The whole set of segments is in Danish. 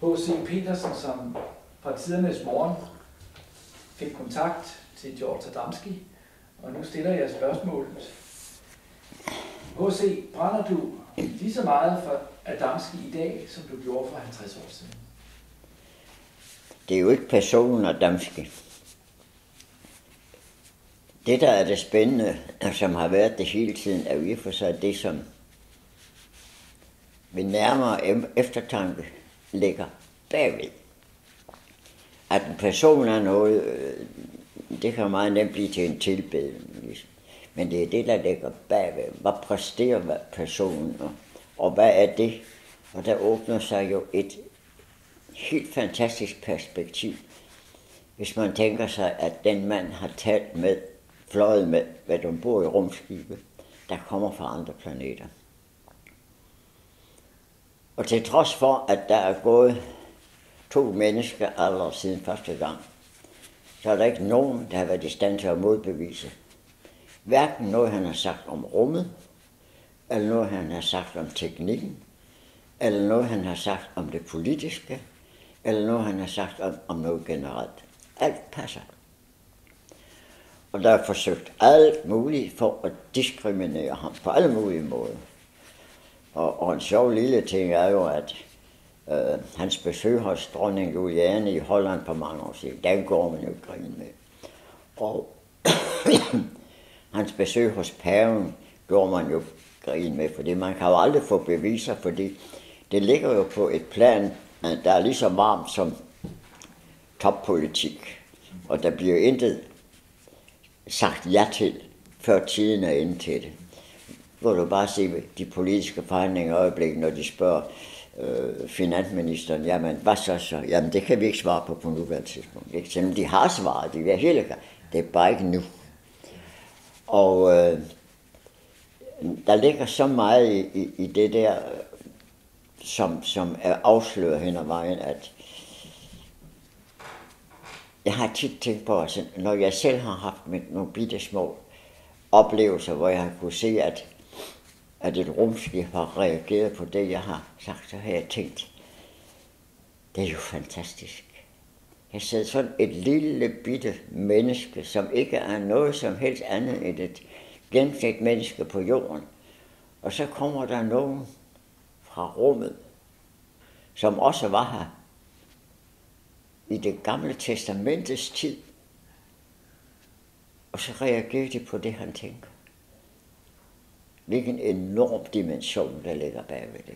H.C. Petersen, som fra tidernes morgen fik kontakt til George Adamski, og nu stiller jeg spørgsmålet. H.C., brænder du lige så meget for Adamski i dag, som du gjorde for 50 år siden? Det er jo ikke personen Adamski. Det, der er det spændende, som har været det hele tiden, er jo i for sig det, som ved nærmere eftertanke ligger bagved. At en person er noget, det kan meget nemt blive til en tilbedelse. Men det er det, der ligger bagved. Hvad præsterer personen, og hvad er det? Og der åbner sig jo et helt fantastisk perspektiv, hvis man tænker sig, at den mand har talt med, fløjet med de bor i rumskibe, der kommer fra andre planeter. Og til trods for, at der er gået 2 mennesker allerede siden første gang, så er der ikke nogen, der har været i stand til at modbevise hverken noget, han har sagt om rummet, eller noget, han har sagt om teknikken, eller noget, han har sagt om det politiske, eller noget, han har sagt om noget generelt. Alt passer. Og der er forsøgt alt muligt for at diskriminere ham på alle mulige måder. Og en sjov lille ting er jo, at hans besøg hos dronning Juliane i Holland for mange år siden, den går man jo grin med. Og hans besøg hos paven gjorde man jo grin med, fordi man kan jo aldrig få beviser, fordi det ligger jo på et plan, der er lige så varmt som toppolitik. Og der bliver intet sagt ja til, før tiden er inde til det. Hvor du bare se de politiske forhandlinger i øjeblikket, når de spørger finansministeren, jamen hvad så? Jamen det kan vi ikke svare på nuværende tidspunkt. Ikke? Selvom de har svaret, de vil hele gang. Det er bare ikke nu. Og der ligger så meget i det der, som er afsløret hen ad vejen, at jeg har tit tænkt på, at når jeg selv har haft nogle bitte små oplevelser, hvor jeg har kunne se, at et rumskib har reageret på det, jeg har sagt, så har jeg tænkt, det er jo fantastisk. Jeg sidder sådan et lille bitte menneske, som ikke er noget som helst andet end et gennemsnit menneske på jorden. Og så kommer der nogen fra rummet, som også var her i det gamle testamentets tid. Og så reagerer de på det, han tænker. Hvilken enorm dimension, der ligger bagved det.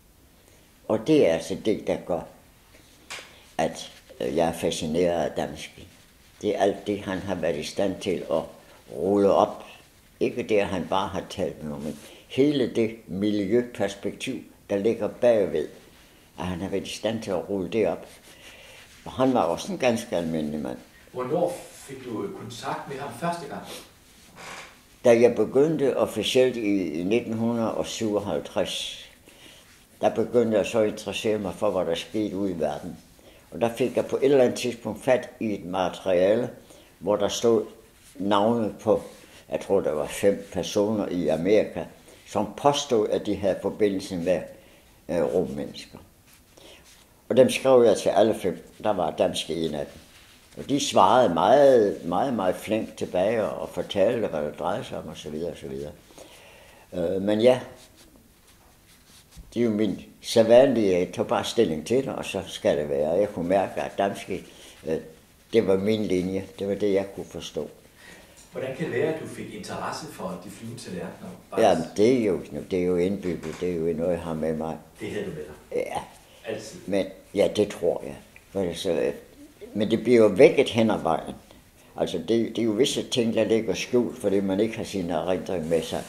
Og det er altså det, der gør, at jeg er fascineret af Adamski. Det er alt det, han har været i stand til at rulle op. Ikke det, at han bare har talt med nogen, men hele det miljøperspektiv, der ligger bagved, at han har været i stand til at rulle det op. Og han var også en ganske almindelig mand. Hvornår fik du kontakt med ham første gang? Da jeg begyndte officielt i 1957, der begyndte jeg så at interessere mig for, hvad der skete ude i verden. Og der fik jeg på et eller andet tidspunkt fat i et materiale, hvor der stod navne på, jeg tror der var 5 personer i Amerika, som påstod, at de havde forbindelse med rummennesker. Og dem skrev jeg til alle 5. Der var Adamski en af dem. Og de svarede meget flink tilbage og fortalte, hvad det drejede sig om osv. Men ja, det er jo min sædvanlige, jeg tog bare stilling til det, og så skal det være. Jeg kunne mærke, at Adamski, det var min linje, det var det, jeg kunne forstå. Hvordan kan det være, at du fik interesse for de flyvende tallerkener? Ja, det er jo indbygget, det er jo noget, jeg har med mig. Det havde du med dig? Ja. Altid? Men, ja, det tror jeg. Men det bliver jo vækket hen ad vejen. Altså, det er jo visse ting, der ligger skjult, fordi man ikke har sin erindring med sig.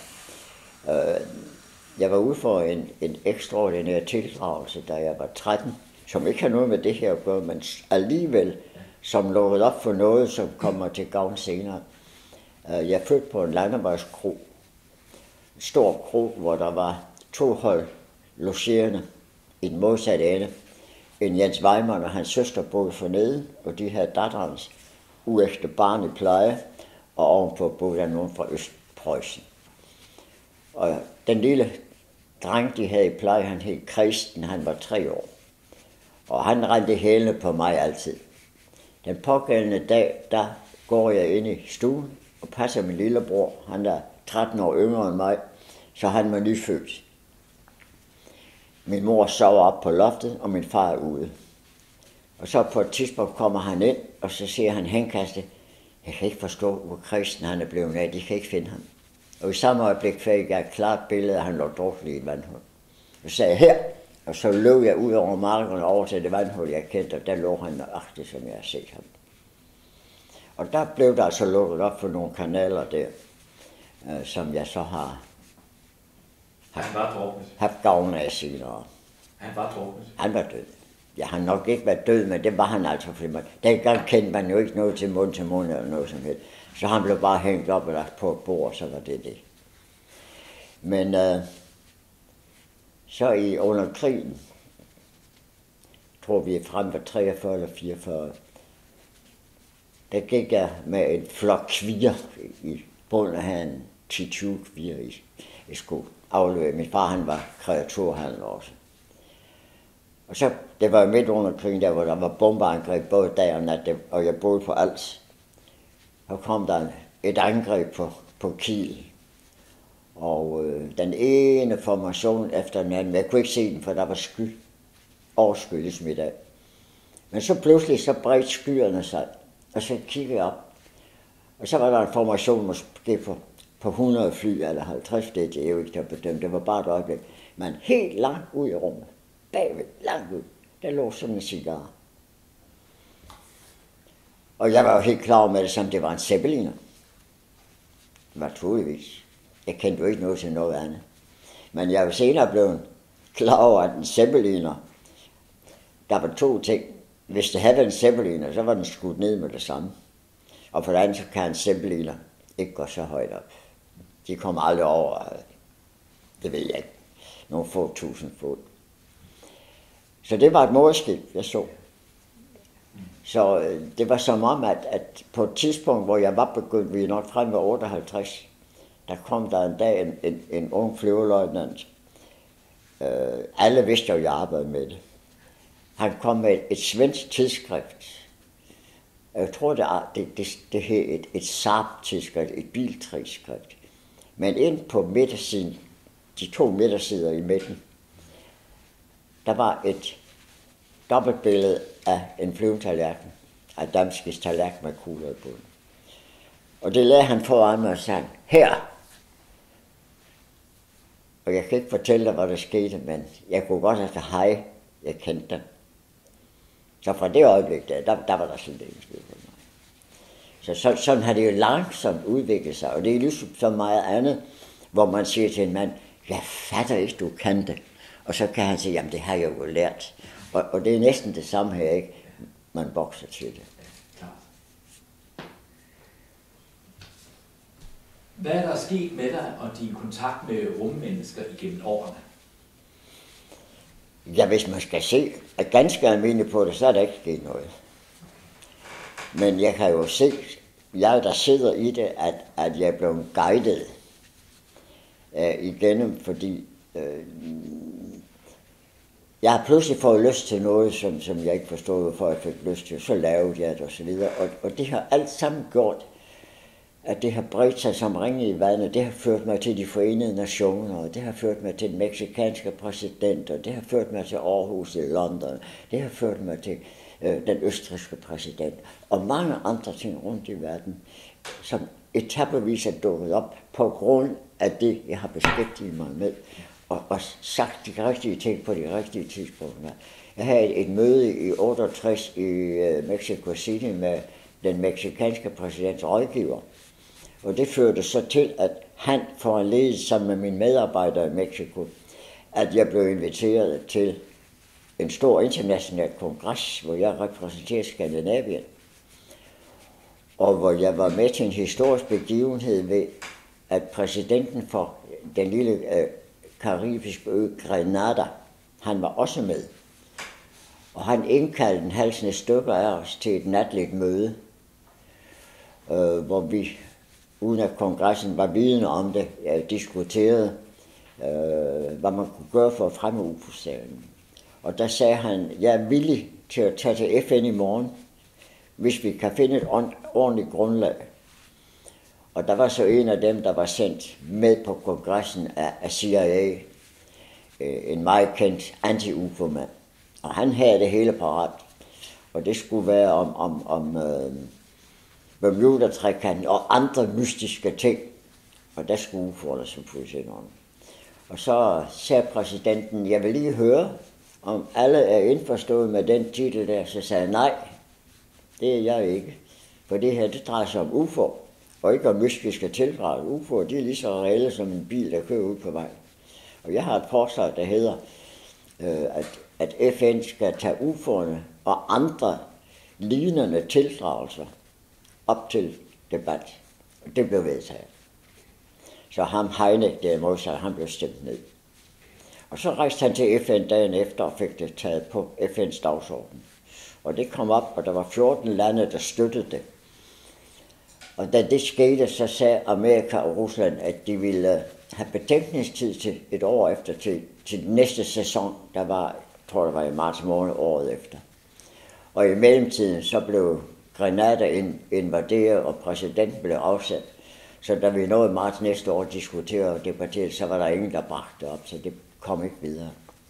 Jeg var ude for en ekstraordinær tildragelse, da jeg var 13, som ikke har noget med det her at gøre, men alligevel, som lukkede op for noget, som kommer til gavn senere. Jeg er født på en landevejskro. En stor kro, hvor der var 2 hold logerende i den modsatte ende. En Jens Weimann og hans søster boede fornede, og de havde datterens uægte barn i pleje, og ovenpå boede der nogen fra Østpreussen. Og den lille dreng, de havde i pleje, han hed Kristen, han var 3 år. Og han rendte hælene på mig altid. Den pågældende dag, der går jeg ind i stuen og passer min lillebror. Han er 13 år yngre end mig, så han var nyfødt. Min mor sover op på loftet, og min far er ude. Og så på et tidspunkt kommer han ind, og så siger han henkastet, jeg kan ikke forstå, hvor kristen han er blevet af, de kan ikke finde ham. Og i samme øjeblik fik jeg et klart billede, at han lå druknet i et vandhul. Og så sagde jeg her, og så løb jeg ud over marken over til det vandhul, jeg kendte, og der lå han nøjagtigt, som jeg har set ham. Og der blev der altså lukket op for nogle kanaler der, som jeg så har haft gavn af senere. Han var druknet? Han var død. Jeg har nok ikke været død, men det var han altså, fordi dengang kendte man jo ikke noget til mund eller noget som helst. Så han blev bare hængt op og lagt på et bord, så var det. Men så under krigen, tror vi er frem ved 43 eller 44, der gik jeg med en flok kvier i bunden af en 10-20 kvier i sko. Afleveret. Min far, han var kreaturhandler også. Og så, det var jo midt under krigen, der hvor der var bombeangreb både dag og nat, og jeg boede på Als. Så kom der et angreb på Kiel. Og den ene formation efter den anden, jeg kunne ikke se den, for der var oversky ligesom i dag. Men så pludselig så bredte skyerne sig, og så kiggede jeg op. Og så var der en formation måske på 100 fly eller 50, det er jo ikke der bedømt, det var bare et øjeblik. Men helt langt ud i rummet, bagved, langt ud, der lå sådan en cigar. Og jeg var jo helt klar med det, som det var en zeppeliner. Det var troligvis. Jeg kendte jo ikke noget til noget andet. Men jeg er jo senere blevet klar over, at en zeppeliner, der var to ting. Hvis det havde en zeppeliner, så var den skudt ned med det samme. Og for det andet, så kan en zeppeliner ikke gå så højt op. De kommer aldrig over, det ved jeg ikke, nogle få tusind fod. Så det var et moderskib, jeg så. Så det var som om, at på et tidspunkt, hvor jeg var begyndt, vi er nok frem ved 58, der kom der en dag en ung flyveløjtnant. Alle vidste jo, at jeg arbejdede med det. Han kom med et svensk tidsskrift. Jeg tror, det hed et Saab-tidsskrift, et biltræskrift. Men ind på midtersiden, de 2 midtersider i midten, der var et dobbeltbillede af en flyvetallerken, af Damskis tallerken med kugler i bunden. Og det lagde han foran mig og sagde, her! Og jeg kan ikke fortælle dig, hvad der skete, men jeg kunne godt have sagt hej, jeg kendte dem. Så fra det øjeblik der var der sådan det eneste for mig. Så sådan har det jo langsomt udviklet sig, og det er ligesom så meget andet, hvor man siger til en mand, jeg fatter ikke, du kan det. Og så kan han sige, jamen det har jeg jo lært. Og det er næsten det samme her, ikke? Man vokser til det. Hvad er der sket med dig og din kontakt med rummennesker igennem årene? Ja, hvis man skal se ganske almindeligt på det, så er der ikke sket noget. Men jeg kan jo se, jeg der sidder i det, at jeg er blevet guidet igennem, fordi jeg har pludselig fået lyst til noget, som jeg ikke forstod, hvorfor jeg fik lyst til. Så lavede jeg det og så videre. Og det har alt sammen gjort, at det har bredt sig som ringe i vandet. Det har ført mig til de forenede nationer, og det har ført mig til den mexikanske præsident, og det har ført mig til Aarhus i London. Det har ført mig til den østrigske præsident, og mange andre ting rundt i verden, som etapevis er dukket op på grund af det, jeg har beskæftiget mig med, og sagt de rigtige ting på de rigtige tidspunkter. Jeg havde et møde i 68 i Mexico City med den mexikanske præsidents rådgiver, og det førte så til, at han foranledede sammen med mine medarbejdere i Mexico, at jeg blev inviteret til en stor international kongres, hvor jeg repræsenterer Skandinavien, og hvor jeg var med til en historisk begivenhed ved, at præsidenten for den lille karibiske ø Grenada, han var også med. Og han indkaldte en halvsne stykker af os til et natligt møde, hvor vi, uden at kongressen var vidende om det, diskuterede, hvad man kunne gøre for at fremme UFO-sagen. Og der sagde han, jeg er villig til at tage til FN i morgen, hvis vi kan finde et ordentligt grundlag. Og der var så en af dem, der var sendt med på kongressen af CIA, en meget kendt anti-UFO-mand. Og han havde det hele parat. Og det skulle være om Bermuda-trekanten og andre mystiske ting. Og der skulle UFO'erne selvfølgelig ind under. Og så sagde præsidenten, jeg vil lige høre, om alle er indforstået med den titel der. Så sagde jeg, nej, det er jeg ikke. For det her, det drejer sig om UFO, og ikke om mystiske tildrag. UFO, de er lige så reelle som en bil, der kører ud på vej. Og jeg har et forslag, der hedder, at FN skal tage UFO'erne og andre lignende tildragelser op til debat. Og det blev vedtaget. Så ham Heine, derimod, så han blev stemt ned. Og så rejste han til FN dagen efter og fik det taget på FN's dagsorden. Og det kom op, og der var 14 lande, der støttede det. Og da det skete, så sagde Amerika og Rusland, at de ville have betænkningstid til et år efter, til næste sæson, der var, tror jeg var i marts måned året efter. Og i mellemtiden, så blev Grenada invaderet, og præsidenten blev afsat. Så da vi nåede marts næste år diskutere og debattere, så var der ingen, der bragte det op, så det kom ikke videre.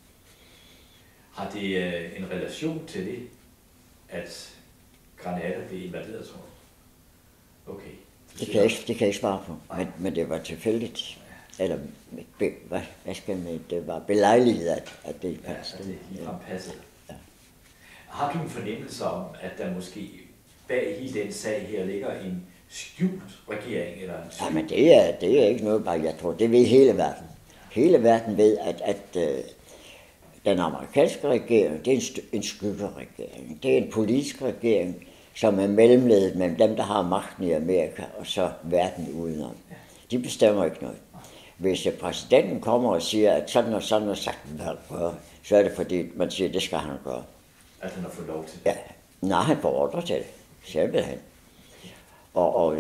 Har det en relation til det, at Grenada blev invaderet, tror du? Okay. Det kan jeg ikke svare på, men det var tilfældigt. Eller, hvad skal man, det var belejligt, at det passede. Ja, at det ligefrem passede. Ja. Har du en fornemmelse om, at der måske bag hele den sag her ligger en skjult regering? Eller en ja, men det er ikke noget, bare jeg tror, det ved hele verden. Hele verden ved, at den amerikanske regering, det er en skyggeregering. Det er en politisk regering, som er mellemledet mellem dem, der har magten i Amerika, og så verden udenom. De bestemmer ikke noget. Hvis præsidenten kommer og siger, at sådan og sådan og sådan, så er det fordi, man siger, at det skal han gøre. At han har fået lov til det? Ja. Nej, han får ordre til det. Simpelthen. Og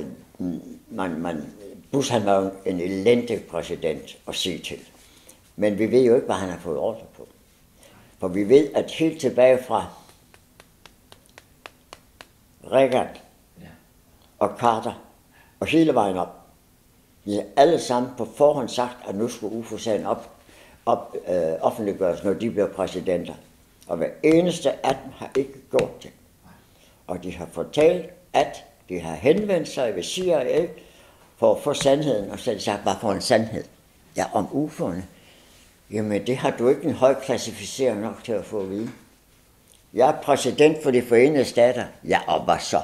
Bush, han var jo en elendig præsident at sige til. Men vi ved jo ikke, hvad han har fået ordre på. For vi ved, at helt tilbage fra Reagan og Carter og hele vejen op, vi har alle sammen på forhånd sagt, at nu skulle UFO-sagen offentliggøres, når de bliver præsidenter. Og hver eneste af dem har ikke gjort det. Og de har fortalt, at de har henvendt sig ved CIA for at få sandheden, og så har de sagt, hvad for en sandhed? Ja, om UFO'erne. Jamen, det har du ikke en høj klassificer nok til at få at vide. Jeg er præsident for de Forenede Stater. Ja, og hvad så?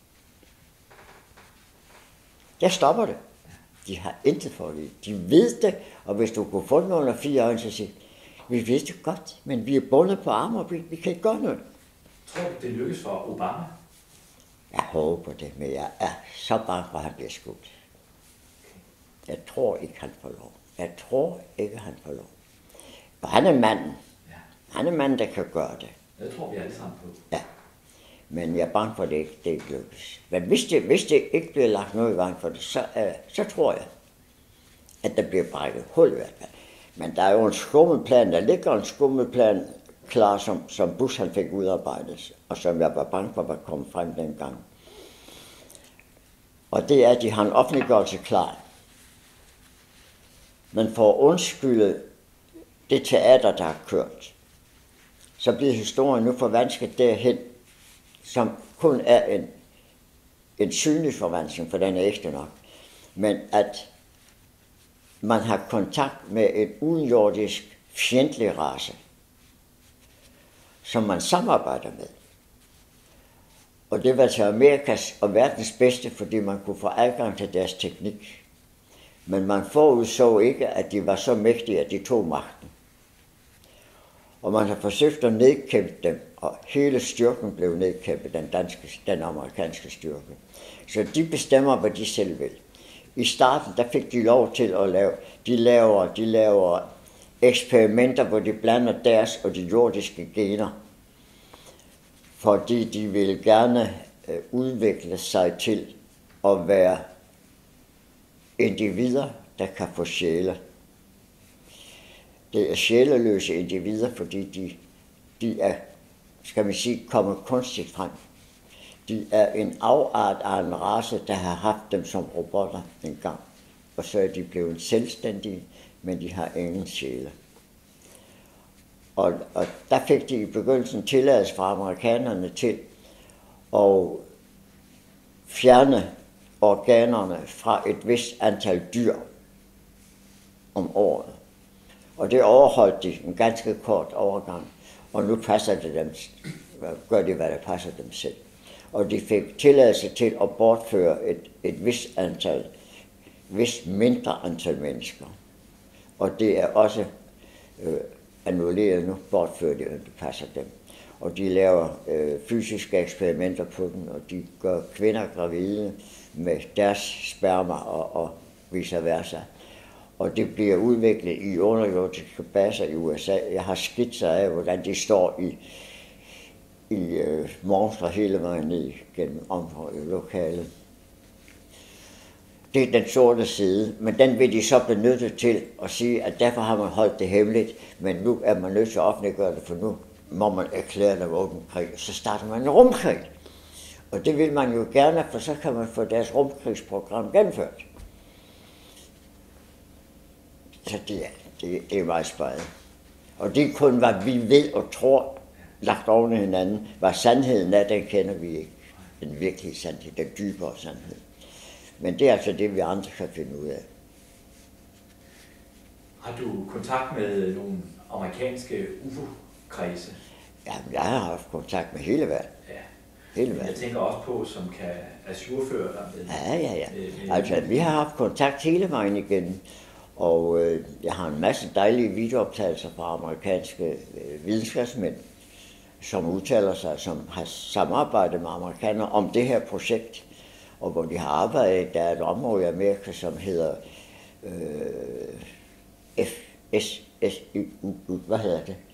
Der stopper det. De har intet for at vide. De ved det, og hvis du kunne få den under 4 øjne, så siger vi ved det godt, men vi er bundet på arme, og vi kan ikke gøre noget. Tror du, det lykkes for Obama? Jeg håber det, men jeg er så bange for, at han bliver skudt. Jeg tror ikke, han får lov. For han er manden. Ja. Han er manden, der kan gøre det. Det tror vi alle sammen på. Ja. Men jeg er bange for, at det ikke lykkes. Men hvis det ikke bliver lagt noget i vejen for det, så tror jeg, at der bliver brækket hul i hvert fald. Men der er jo en skummelplan, der ligger en skummelplan klar, som Bush han fik udarbejdet, og som jeg var bange for, var kommet frem dengang. Og det er, at de har en offentliggørelse klar. Men for at undskylde det teater, der har kørt, så bliver historien nu forvansket derhen, som kun er en synlig forvanskning, for den er ægte nok. Men at man har kontakt med en udenjordisk fjendtlig race, som man samarbejder med. Og det var til Amerikas og verdens bedste, fordi man kunne få adgang til deres teknik. Men man forudså ikke, at de var så mægtige, at de tog magten. Og man har forsøgt at nedkæmpe dem, og hele styrken blev nedkæmpet, den amerikanske styrke. Så de bestemmer, hvad de selv vil. I starten, der fik de lov til at lave, de laver eksperimenter, hvor de blander deres og de jordiske gener. Fordi de vil gerne udvikle sig til at være individer, der kan få sjæle. Det er sjæleløse individer, fordi de er, skal man sige, kommet kunstigt frem. De er en afart af en race, der har haft dem som robotter engang. Og så er de blevet selvstændige, men de har ingen sjæle. Og der fik de i begyndelsen tilladelse fra amerikanerne til at fjerne organerne fra et vist antal dyr om året. Og det overholdt de en ganske kort overgang. Og nu passer det dem, gør de, hvad der passer dem selv. Og de fik tilladelse til at bortføre et vist mindre antal mennesker. Og det er også annulleret nu, bortført det, det passer dem. Og de laver fysiske eksperimenter på dem, og de gør kvinder gravide med deres sperma og vice versa. Og det bliver udviklet i underjordiske baser i USA. Jeg har skitser af, hvordan de står i monstre hele vejen ned gennem lokalet. Det er den sorte side, men den vil de så benytte til at sige, at derfor har man holdt det hemmeligt, men nu er man nødt til at offentliggøre det, for nu må man erklære det våbenkrig, så starter man en rumkrig. Og det vil man jo gerne, for så kan man få deres rumkrigsprogram gennemført. Så det er meget spejlet. Og det er kun, hvad vi ved og tror, lagt oven i hinanden. Hvad sandheden er, den kender vi ikke. Den virkelige sandhed, den dybere sandhed. Men det er altså det, vi andre kan finde ud af. Har du kontakt med nogle amerikanske UFO-kredse? Jamen, jeg har haft kontakt med hele verden. Ja. Hele verden. Jeg tænker også på, som kan ajourføre dig med. Ja. Altså, vi har haft kontakt hele vejen igennem. Og jeg har en masse dejlige videooptagelser fra amerikanske videnskabsmænd, som udtaler sig, som har samarbejdet med amerikanere om det her projekt, og hvor de har arbejdet. Der er et område i Amerika, som hedder FSSU, hvad hedder det?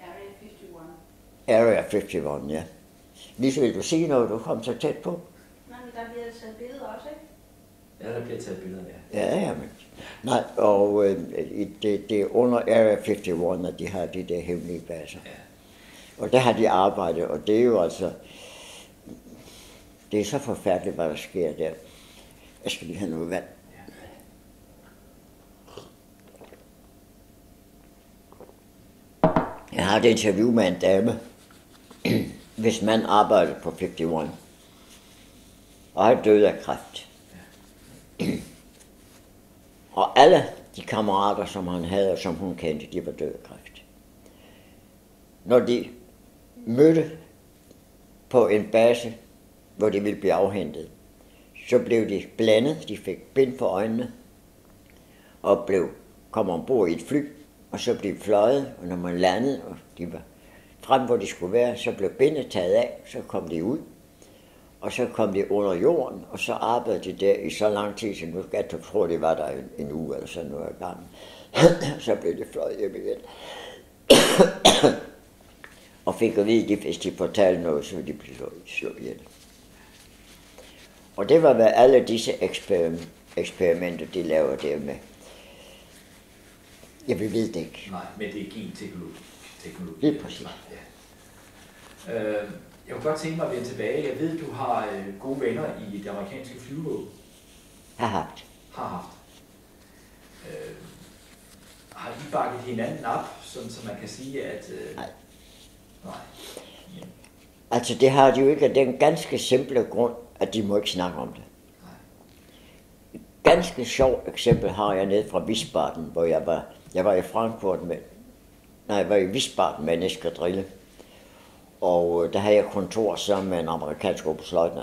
Area 51, ja. Lise, vil du sige noget, du kom så tæt på? Nej, men der bliver taget billeder også, ikke? Ja, der bliver taget billeder, ja. Ja, men. Nej, og det er under Area 51, at de har de der hemmelige baser. Ja. Og der har de arbejdet, og det er jo altså, det er så forfærdeligt, hvad der sker der. Jeg skal lige have noget vand. Jeg har et interview med en dame, hvis man arbejder på 51, og er død af kræft. Og alle de kammerater, som han havde, og som hun kendte, de var døde af kræft. Når de mødte på en base, hvor de ville blive afhentet, så blev de blandet, de fik bind for øjnene, og kom ombord i et fly, og så blev fløjet, og når man landede, og de var frem, hvor de skulle være, så blev bindet taget af, så kom de ud, og så kom de under jorden, og så arbejdede de der i så lang tid, så nu jeg tror, det var der en uge eller sådan noget gang. Så blev de fløjet hjem igen. Og fik at vide, at hvis de fortalte noget, så ville de blive slået ihjel. Og det var, hvad alle disse eksperimenter, de laver der med. Jeg ved det ikke. Nej, men det er genteknologi. Det er præcis. Ja. Jeg kunne godt tænke mig at vende tilbage. Jeg ved, du har gode venner i det amerikanske flyvåben. Har haft. Har de bakket hinanden op, så man kan sige, at... Nej. Nej. Altså, det har de jo ikke af den ganske simple grund, at de må ikke snakke om det. Nej. Et ganske sjovt eksempel har jeg nede fra Wiesbaden, hvor jeg var i Frankfurt jeg var i Wiesbaden med en eskadrille. Og der havde jeg kontor sammen med en amerikansk oberstløjtnant.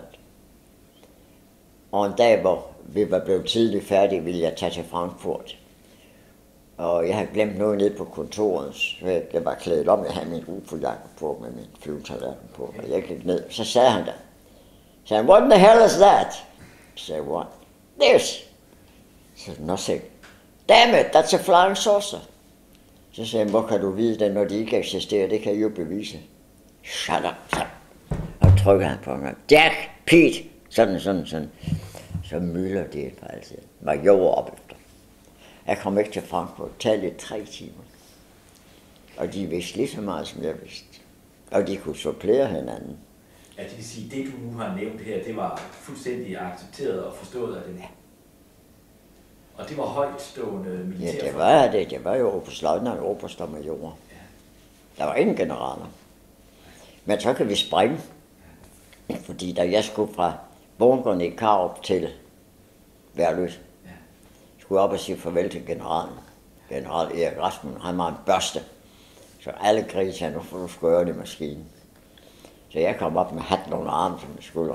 Og en dag, hvor vi var blevet tidligt færdige, ville jeg tage til Frankfurt. Og jeg havde glemt noget nede på kontoret, så jeg var klædt om. Jeg havde min UFO-jakke på med min flyvetallerken på. Og jeg gik ned, så sagde han der. Så sagde han, what the hell is that? Så sagde jeg, what? This. Så nothing. Damn it, that's a flying saucer. Så sagde han, hvor kan du vide det, når de ikke eksisterer? Det kan I jo bevise. Shut up. Og trykker han på mig. Jack, Pete. Sådan. Så mylder det for altid. Var jord op efter. Jeg kom ikke til Frankfurt. Talte i 3 timer. Og de vidste lige så meget, som jeg vidste. Og de kunne supplere hinanden. Ja, det vil sige, det du nu har nævnt her, det var fuldstændig accepteret og forstået af dem. Og det var højtstående militær. Ja, det var det. Det var jo oberstløjtnant, oberst og major. Der var ingen generaler. Men så kan vi springe. Fordi da jeg skulle fra bunkeren i Karup til Værløs, skulle op og sige farvel til generalen. General Erik Rasmussen, han var en børste. Så alle greb sagde, nu får du skøre i maskinen. Så jeg kom op med hatten under armen som en skulder.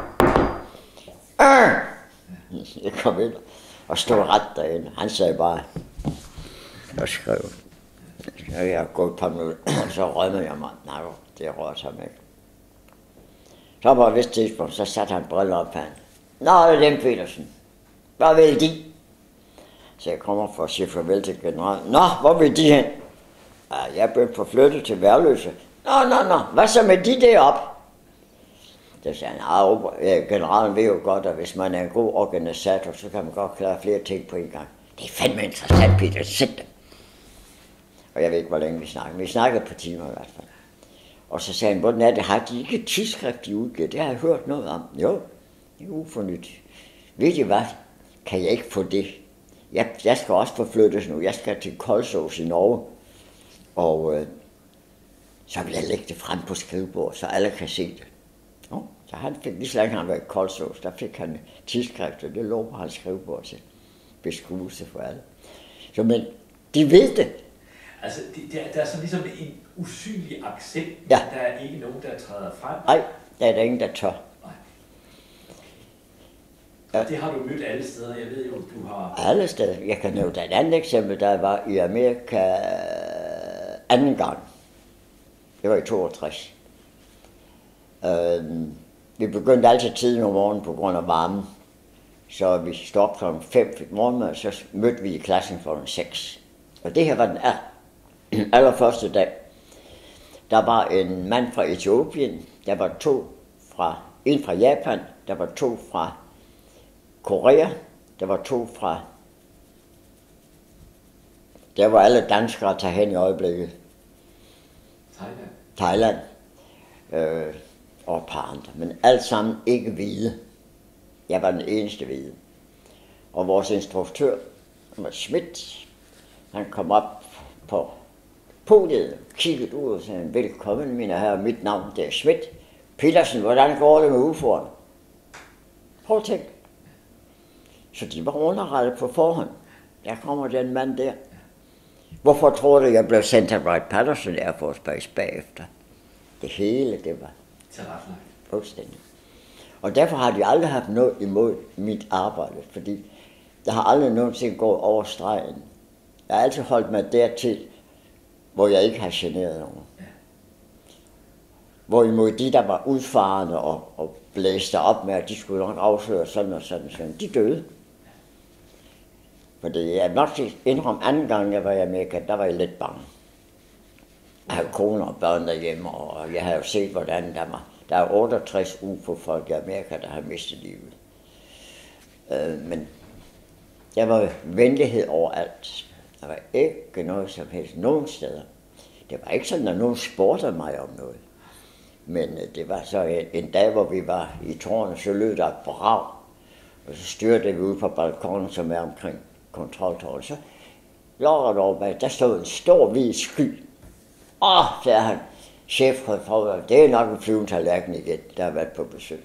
Jeg kom ind og stod ret derinde. Han sagde bare, og skrev. Så jeg gået et par minutter, og så rømmede jeg mig. Nej, det rørte ham ikke. Så på et vist tidspunkt, så satte han briller op han. Nå, det er dem, Petersen. Hvad vil de? Så jeg kommer for at sige farvel til generalen. Nå, hvor vil de hen? Jeg er blevet forflyttet til Værløse. Nå, hvad så med de deroppe? Så sagde han, generalen ved jo godt, at hvis man er en god organisator, så kan man godt klare flere ting på en gang. Det er fandme interessant, Peter. Sæt dem. Og jeg ved ikke, hvor længe vi snakkede. Vi snakkede på timer i hvert fald. Og så sagde han, hvordan er det? Har de ikke et tidsskrift, de udgiver? Det har jeg hørt noget om. Jo, det er ufornyt. Ved I hvad? Kan jeg ikke få det? Jeg skal også forflyttes nu. Jeg skal til Kolsås i Norge. Og så vil jeg lægge det frem på skrivebordet, så alle kan se det. Så han fik, lige så længe han var i Kolsås, der fik han tidsskrift, og det lå på hans skrivebord til beskuelse for alle. Så men de ved det. Altså, der er sådan ligesom en usynlig accept, ja. Der er ikke nogen, der træder frem. Nej, der er der ingen, der tør. Nej. Ja. Det har du mødt alle steder. Jeg ved jo, du har... Alle steder. Jeg kan nævne et andet eksempel, der var i Amerika anden gang. Det var i 62. Vi begyndte altid tiden om morgenen på grund af varmen. Så vi stod op kl. 5 fik morgenmad, og så mødte vi i klassen kl. 6. Og det her var den allerførste dag. Der var en mand fra Etiopien, der var en fra Japan, der var 2 fra Korea, der var 2 fra... Der var alle danskere at tage hen i øjeblikket. Thailand. Og et par andre, men alt sammen ikke hvide. Jeg var den eneste hvide. Og vores instruktør, han var Schmidt, han kom op på podiet, kiggede ud og sagde, velkommen mine herrer, mit navn det er Schmidt. Petersen, hvordan går det med UFO'erne? Prøv at tænke. Så de var underrettet på forhånd. Der kommer den mand der. Hvorfor tror du, jeg blev sendt til Wright-Patterson Air Force Base bagefter? Det hele, det var fuldstændig. Og derfor har de aldrig haft noget imod mit arbejde, fordi jeg har aldrig nogensinde gået over stregen. Jeg har altid holdt mig dertil, hvor jeg ikke har generet nogen. Ja. Hvorimod de, der var udfarende og blæste op med, at de skulle nok afsløre sådan og sådan, de døde. Fordi jeg nok indrømme anden gang, jeg var i Amerika, der var jeg lidt bange. Jeg havde kone og børn derhjemme, og jeg havde jo set, hvordan der er 68 UFO-folk i Amerika, der har mistet livet. Men der var venlighed overalt. Der var ikke noget som helst nogen steder. Det var ikke sådan, at nogen spurgte mig om noget. Men det var så en dag, hvor vi var i tårnet, så lød der et brag. Og så styrte vi ud på balkonen, som er omkring kontroltårnet. Så lå der over bag, der stod en stor hvid sky. Sagde han, chef, det er nok en flyvende tallerken igen, der har været på besøg.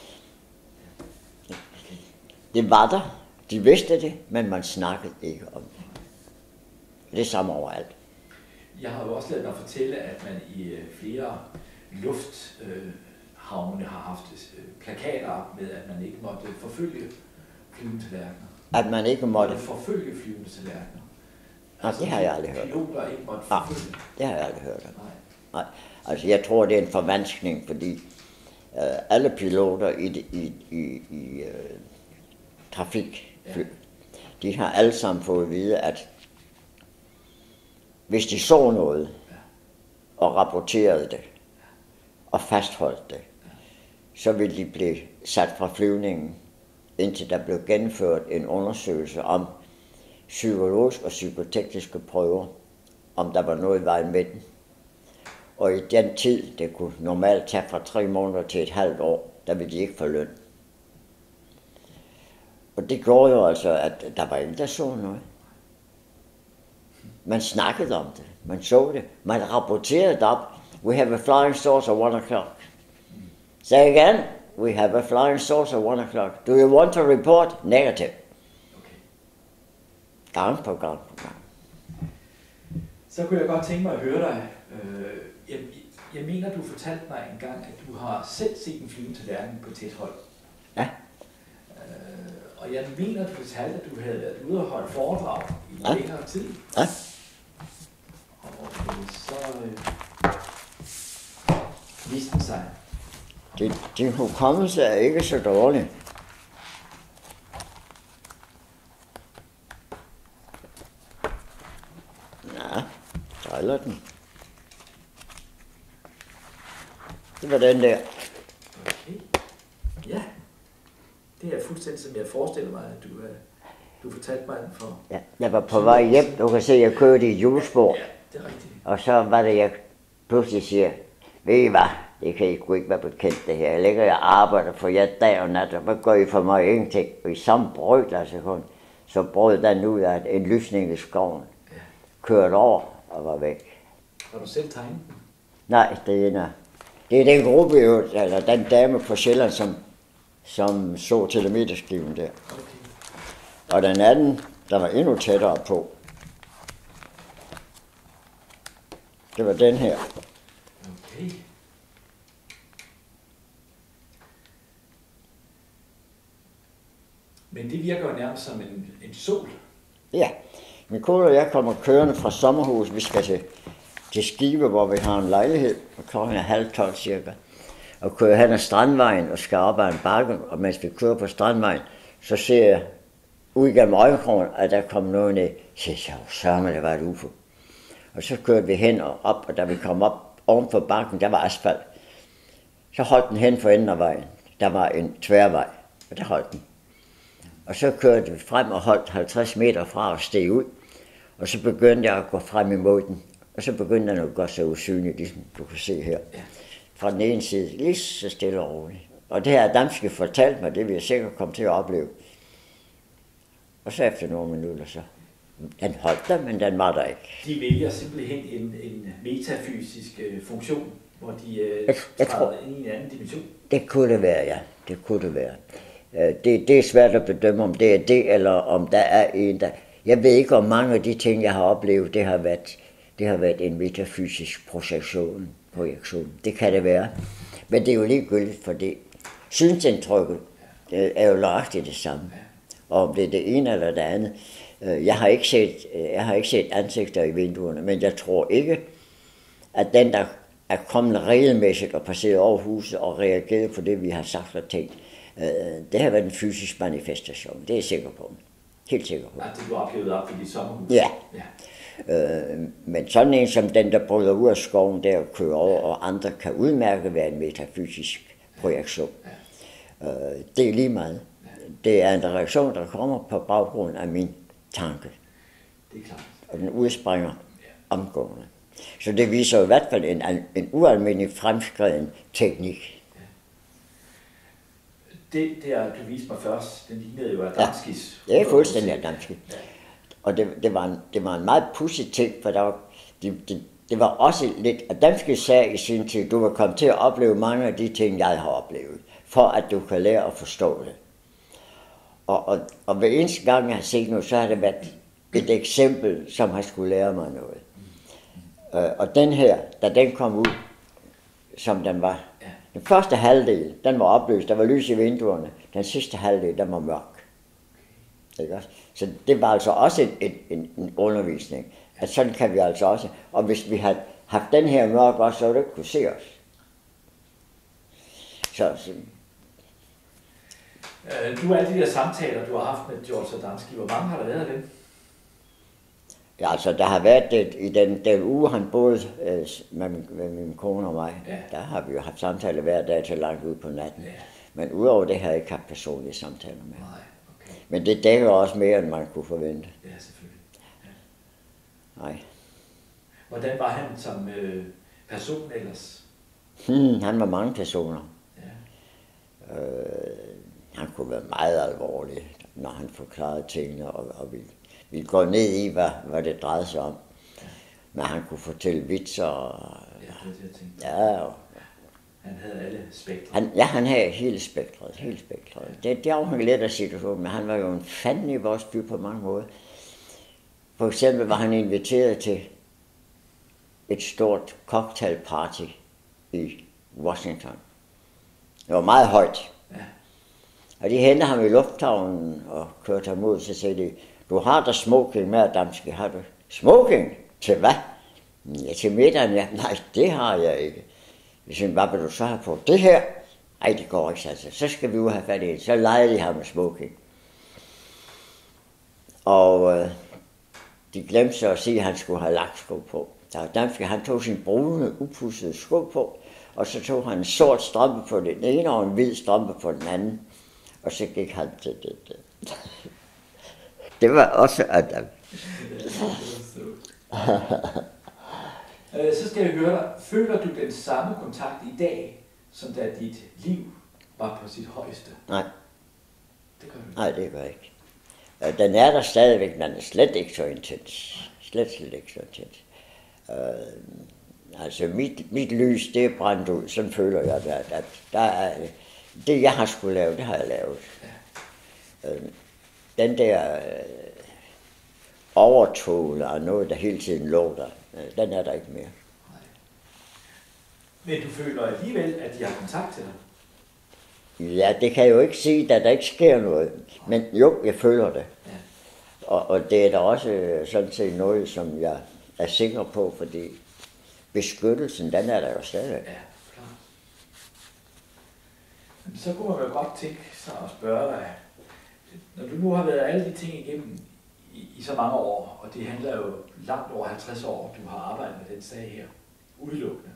Det var der. De vidste det, men man snakkede ikke om det. Det er samme overalt. Jeg har jo også ladet mig fortælle, at man i flere lufthavne har haft plakater med, at man ikke måtte forfølge flyvende tallerkener. At man ikke måtte forfølge flyvende tallerkener. Altså, det har jeg aldrig hørt om. Piloter ikke måtte forfølge. Det har jeg aldrig hørt om. Nej. Altså, jeg tror, det er en forvanskning, fordi alle piloter i trafik, de har alle sammen fået at vide, at hvis de så noget og rapporterede det og fastholdt det, så ville de blive sat fra flyvningen, indtil der blev gennemført en undersøgelse om psykologiske og psykotekniske prøver, om der var noget i vejen med den. Og i den tid, det kunne normalt tage fra 3 måneder til et halvt år, der ville de ikke få løn. Og det gjorde jo altså, at der var ingen, der så noget. Man snakkede om det, man så det, man rapporterede det op. We have a flying saucer 1 o'clock. Say again, we have a flying saucer 1 o'clock. Do you want to report? Negative. Gang på gang på gang. Så kunne jeg godt tænke mig at høre dig. Jeg mener, du fortalte mig engang, at du har selv set en flyve til verden på tæt hold. Ja. Og jeg mener, du fortalte, at du havde været ude og holde foredrag i længere tid. Ja. Og så viste den sig. Din hukommelse er ikke så dårlig. Ja, driller den. Det var den der. Okay. Ja, det er fuldstændig som jeg forestiller mig, at du fortalte mig den for. Ja, jeg var på vej hjem. Du kan se, at jeg kørte i et hjulspor. Ja, det er rigtigt. Og så var det, jeg pludselig siger, ved I hvad, det kan I ikke være bekendt det her. Jeg ligger og arbejder for jer dag og nat, og hvad gør I for mig? Ingenting. Og i samme brøksekund, så brød den ud af en lysning i skoven. Ja. Kørte over og var væk. Har du selv tegnet den? Nej, det er den gruppe, eller den dame på Sjælland, som så telemeterskiven der. Okay. Og den anden, der var endnu tættere på, det var den her. Okay. Men det virker jo nærmest som en sol. Ja, min kone og jeg kommer kørende fra sommerhus. Vi skal til Skive, hvor vi har en lejlighed, og klokken er 11:30 cirka. Og kører hen ad Strandvejen og skal op ad en bakke, og mens vi kører på Strandvejen, så ser jeg ud gennem øjekrogen, at der kom noget ned. Så jeg sørger det var et UFO. Og så kørte vi hen og op, og da vi kom op oven for bakken, der var asfalt. Så holdt den hen for enden af vejen. Der var en tværvej, og der holdt den. Og så kørte vi frem og holdt 50 meter fra og steg ud. Og så begyndte jeg at gå frem imod den. Og så begyndte den at gå så usynlig, ligesom du kan se her. Fra den ene side, lige så stille og roligt. Og det her Adamski fortalte mig, det vil jeg sikkert komme til at opleve. Og så efter nogle minutter, så den holdt der, men den var der ikke. De vælger simpelthen en metafysisk funktion, hvor de træder ind i en anden dimension. Det kunne det være, ja. Det kunne det være. Det er svært at bedømme, om det er det, eller om der er en, der... Jeg ved ikke, om mange af de ting, jeg har oplevet, det har været en metafysisk projektion. Det kan det være. Men det er jo ligegyldigt, for det synsindtrykket er jo nøjagtigt det samme. Og om det er det ene eller det andet. Jeg har ikke set ansigter i vinduerne, men jeg tror ikke, at den, der er kommet regelmæssigt og passeret over huset og reageret på det, vi har sagt og tænkt, det har været en fysisk manifestation. Det er jeg sikker på. Helt sikker på. At det du oplevede op i dit sommerhus? Ja. Men sådan en som den, der bryder ud af skoven der og kører over, og andre kan udmærke være en metafysisk projektion. Det er lige meget. Det er en reaktion, der kommer på baggrund af min tanke. Det er klart. Og den udspringer omgående. Så det viser i hvert fald en ualmindelig fremskreden teknik. Det der, du viste mig først, den lignede jo Adamskis. Ja, det er fuldstændig Adamski. Ja. Og det var en meget pudsig ting, for det var også lidt, Adamski sagde i sin tid, du vil komme til at opleve mange af de ting, jeg har oplevet, for at du kan lære at forstå det. Og hver eneste gang, jeg har set noget, så har det været et eksempel, som har skulle lære mig noget. Og den her, da den kom ud, som den var, den første halvdel, den var opløst, der var lys i vinduerne. Den sidste halvdel, den var mørk. Ikke også? Så det var altså også en undervisning, at sådan kan vi altså også. Og hvis vi havde haft den her mørk også, så ville du ikke kunne se os. Så du alle de der samtaler, du har haft med George Adamski, hvor mange har der været af dem? Ja, altså der har været det, i den uge, han boede med min kone og mig, der har vi jo haft samtaler hver dag til langt ud på natten. Ja. Men udover det har jeg ikke haft personlige samtaler med. Nej, okay. Men det dækker også mere, end man kunne forvente. Ja, selvfølgelig. Ja. Nej. Hvordan var han som person ellers? Han var mange personer. Ja. Han kunne være meget alvorlig, når han forklarede tingene, og vi går ned i, hvad det drejede sig om. Men han kunne fortælle vitser. Ja, det er det, jeg tænkte. Ja, og Han havde alle spektrer. han havde hele spektret. Det afhængig lidt af situationen, men han var jo en fanden i vores by på mange måder. For eksempel var han inviteret til et stort cocktailparty i Washington. Det var meget højt. Ja. Og de hentede ham i lufthavnen og kørte ham ud, så sagde de, du har da smoking med, Adamski, har du? Smoking? Til hvad? Ja, til middagen, ja. Nej, det har jeg ikke. Jeg sagde, hvad vil du så have på? Det her? Ej, det går ikke, altså. Så skal vi jo have fat i det. Så legede de ham med smoking. Og de glemte så at sige, at han skulle have laksko på. Så Adamski, han tog sin brune, upudsede sko på, og så tog han en sort strømpe på den ene og en hvid strømpe på den anden. Og så gik han til det. Det var også Adam. Så skal jeg høre dig, føler du den samme kontakt i dag, som da dit liv var på sit højeste? Nej. Det gør du ikke. Nej, det gør jeg ikke. Den er der stadigvæk, men den er slet ikke så intens. Slet ikke så intens. Altså, mit lys, det er brændt ud. Sådan føler jeg, at der er, det, jeg har skulle lave, det har jeg lavet. Den der overtone og noget, der hele tiden lå der, den er der ikke mere. Nej. Men du føler alligevel, at de har kontakt til dig? Ja, det kan jeg jo ikke sige, da der ikke sker noget. Men jo, jeg føler det. Ja. Og det er da også sådan set noget, som jeg er sikker på, fordi beskyttelsen, den er der jo stadig. Ja, klart. Men så kunne man jo godt tænke sig at spørge dig, når du nu har været alle de ting igennem i så mange år, og det handler jo langt over 50 år, du har arbejdet med den sag her, udelukkende.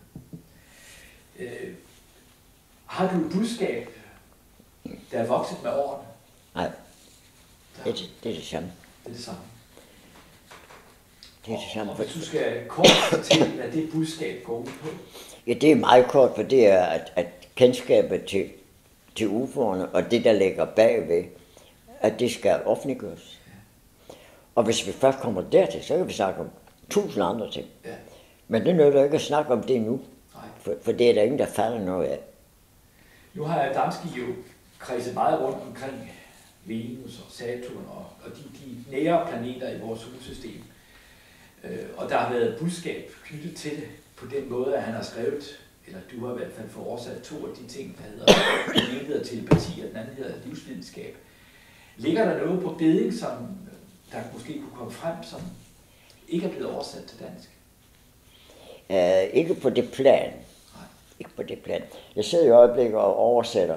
Har du et budskab, der er vokset med årene? Nej, det er det samme. Det er det samme. Det er det samme. Og hvis du skal kort fortælle, hvad det budskab går ud på? Ja, det er meget kort, for det er, at kendskabet til UFO'erne og det, der ligger bagved, at det skal offentliggøres. Og hvis vi først kommer dertil, så kan vi snakke om 1000 andre ting. Ja. Men det nytter ikke at snakke om det nu, Nej. for det er der ingen, der falder noget af. Nu har Adamski jo kredset meget rundt omkring Venus og Saturn og de nære planeter i vores solsystem. Og der har været budskab knyttet til det på den måde, at han har skrevet, eller du har i hvert fald fået oversat 2 af de ting, der hedder, den ene hedder telepati, og den anden hedder livsvidenskab. Ligger der noget på beding, som der måske kunne komme frem, som ikke er blevet oversat til dansk? Ikke på det plan. Nej. Ikke på det plan. Jeg sidder i øjeblikket og oversætter.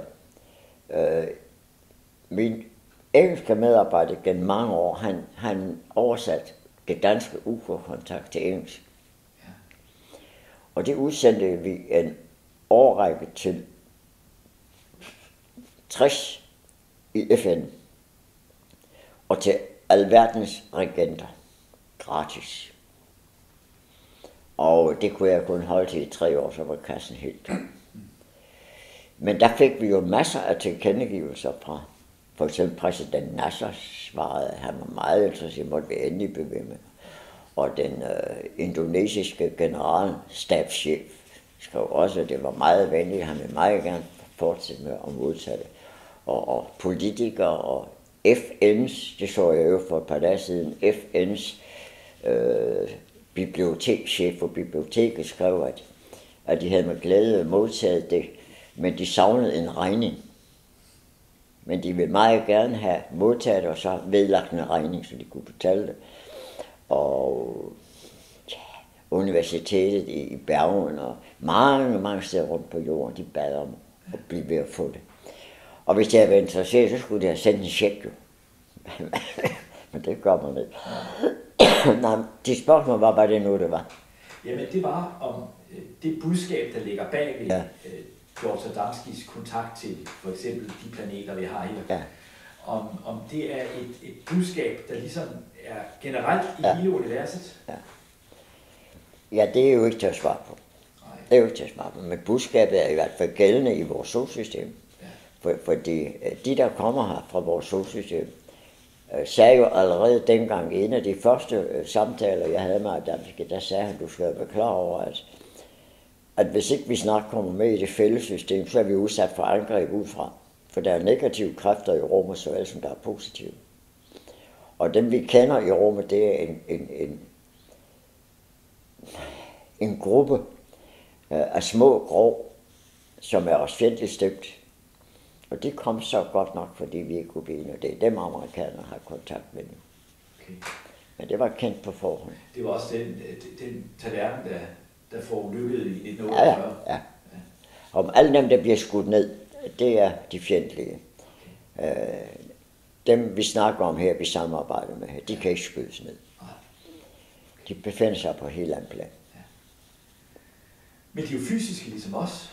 Min engelske medarbejder gennem mange år, han oversat det danske UFO-kontakt til engelsk. Ja. Og det udsendte vi en årrække til 60 i FN. Og til alverdens regenter. Gratis. Og det kunne jeg kun holde til i 3 år, så var kassen helt tom. Men der fik vi jo masser af tilkendegivelser fra. For eksempel præsident Nasser svarede, han var meget interesseret, måtte vi endelig bevæge med. Og den indonesiske generalstabschef skrev også, at det var meget venligt, han ville meget gerne fortsætte med at modtage det. Og politikere og FN's, det så jeg jo for et par dage siden, FN's bibliotekschef for biblioteket skrev, at de havde med glæde modtaget det, men de savnede en regning. Men de ville meget gerne have modtaget og så vedlagt en regning, så de kunne betale det. Og ja, universitetet i Bergen og mange steder rundt på jorden, de bad om at blive ved at få det. Og hvis de havde været interesseret, så skulle de have sendt en check jo. Men det gør man ikke. Nej, det spørgsmål var bare det nu, det var. Jamen det var om det budskab, der ligger bag ved George Adamskis kontakt til for eksempel de planeter, vi har her. Ja. Om det er et budskab, der ligesom er generelt i hele universet. Ja, det er jo ikke til at svare på. Nej. Det er jo til at svare på, men budskabet er i hvert fald gældende i vores solsystem. Fordi de, der kommer her fra vores solsystem, sagde jo allerede dengang, en af de første samtaler, jeg havde med Adamski, der sagde han, du skal være klar over, at hvis ikke vi snart kommer med i det fælles system, så er vi udsat for angreb udefra. For der er negative kræfter i rummet, såvel som der er positive. Og dem vi kender i rummet, det er en gruppe af små grå, som er også fjendtligt støbt. Og de kom så godt nok, fordi vi ikke kunne blive enige. Det er dem, amerikanere har kontakt med nu. Okay. Men det var kendt på forhånd. Det var også den tallerken, der forulykkede i 1948. Ja. Om alle dem, der bliver skudt ned, det er de fjendtlige. Dem, vi snakker om her, vi samarbejder med her, de kan ikke skydes ned. De befinder sig på et helt andet plan. Ja. Men de er jo fysiske ligesom os.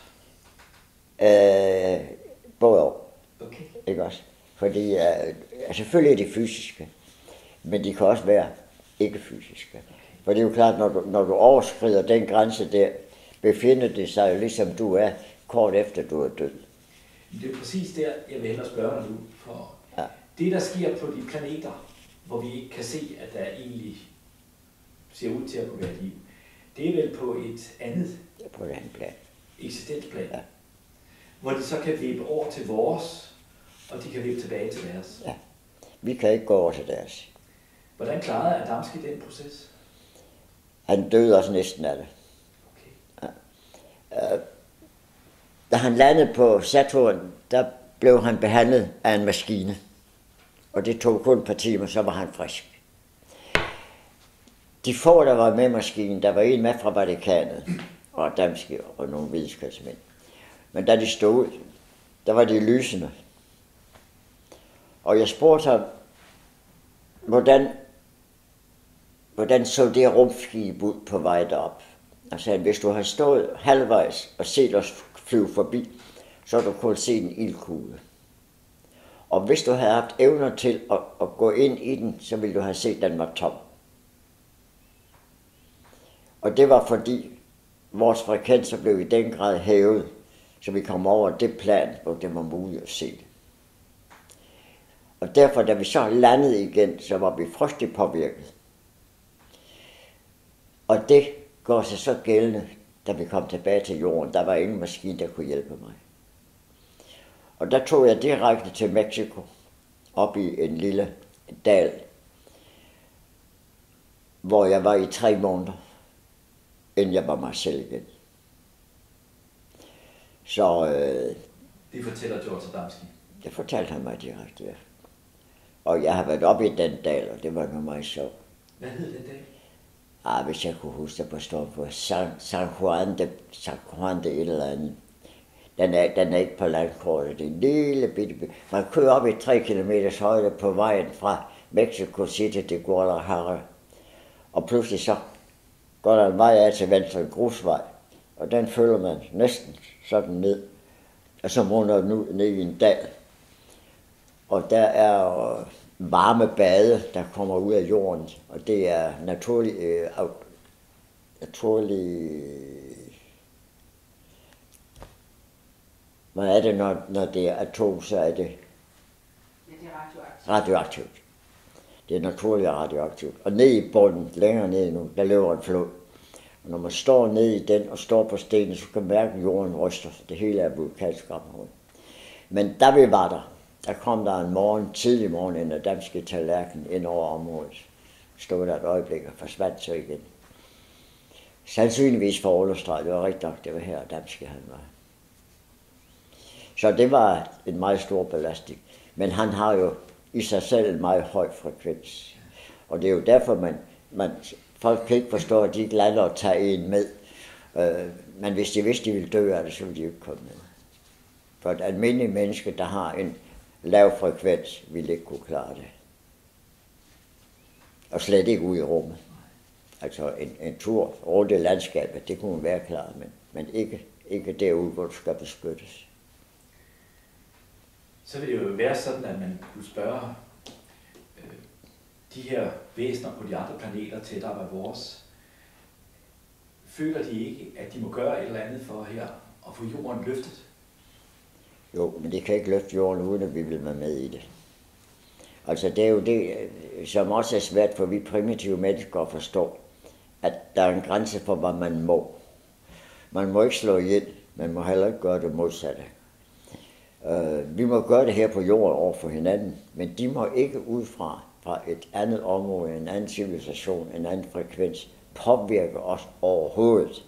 Både og. Okay. Ikke også? Fordi selvfølgelig er de fysiske, men de kan også være ikke fysiske. Okay. For det er jo klart, når du overskrider den grænse der, befinder det sig jo ligesom du er, kort efter du er død. Det er jo præcis der, jeg vil hellere spørge dig nu. For det, der sker på de planeter, hvor vi ikke kan se, at der egentlig ser ud til at kunne være liv, det er vel på et andet, på et andet plan. Eksistensplan. Ja. Hvor de så kan vippe over til vores, og de kan vippe tilbage til deres. Ja, vi kan ikke gå over til deres. Hvordan klarede Adamski den proces? Han døde også næsten af det. Okay. Ja. Da han landede på Saturn, der blev han behandlet af en maskine. Og det tog kun et par timer, så var han frisk. De få, der var med maskinen, der var en med fra Vatikanet, og Adamski og nogle videnskabsmænd. Men da de stod ud, der var de lysende. Og jeg spurgte ham, hvordan så det rumskib ud på vej derop? Og sagde, hvis du har stået halvvejs og set os flyve forbi, så har du kun set en ildkugle. Og hvis du havde haft evner til at gå ind i den, så ville du have set, at den var tom. Og det var fordi vores frekvenser blev i den grad hævet, så vi kom over det plan, hvor det var muligt at se det. Og derfor, da vi så landede igen, så var vi frygteligt påvirket. Og det går sig så gældende, da vi kom tilbage til jorden. Der var ingen maskine, der kunne hjælpe mig. Og der tog jeg direkte til Mexico, op i en lille dal, hvor jeg var i 3 måneder, inden jeg var mig selv igen. Så det fortæller George Adamski? Det fortalte han mig direkte, ja. Og jeg har været oppe i den dal, og det var nu meget sjovt. Hvad hed den dal? Hvis jeg kunne huske, der står på San Juan de et eller andet. Den er ikke på landkortet, det er en lille bitte by. Man kører op i 3 kilometers højde på vejen fra Mexico City til Guadalajara. Og pludselig så går der en vej af til venstre, en grusvej. Og den følger man næsten sådan ned. Og så munder den ud ned i en dal. Og der er varme bade, der kommer ud af jorden. Og det er naturlig hvad er det, når det er atom, så er det? Ja, det er radioaktivt. Radioaktivt. Det er naturligt radioaktivt. Og ned i bunden, længere ned nu, der løber en flod. Og når man står ned i den og står på stenen, så kan man mærke, at jorden ryster. Det hele er vulkansk område. Men da vi var der kom der en morgen, tidlig morgen, en Adamski tallerken ind over området. Stod der et øjeblik og forsvandt så igen. Sandsynligvis for understreget, det var rigtig nok, det var her Adamski han var. Så det var en meget stor belastning. Men han har jo i sig selv en meget høj frekvens. Og det er jo derfor, folk kan ikke forstå, at de ikke lader at tage en med. Men hvis de vidste, de ville dø af det, så ville de ikke komme med. For et almindeligt menneske, der har en lav frekvens, ville ikke kunne klare det. Og slet ikke ud i rummet. Altså en tur rundt i landskabet, det kunne være klar, men ikke derude, hvor du skal beskyttes. Så vil det jo være sådan, at man kunne spørge de her væsener på de andre planeter tættere ved vores. føler de ikke, at de må gøre et eller andet for her at få jorden løftet? Jo, men det kan ikke løfte jorden, uden at vi vil være med i det. Altså det er jo det, som også er svært for vi primitive mennesker at forstå, at der er en grænse for, hvad man må. Man må ikke slå ihjel, man må heller ikke gøre det modsatte. Vi må gøre det her på jorden over for hinanden, men de må ikke ud fra et andet område, en anden civilisation, en anden frekvens, påvirke os overhovedet.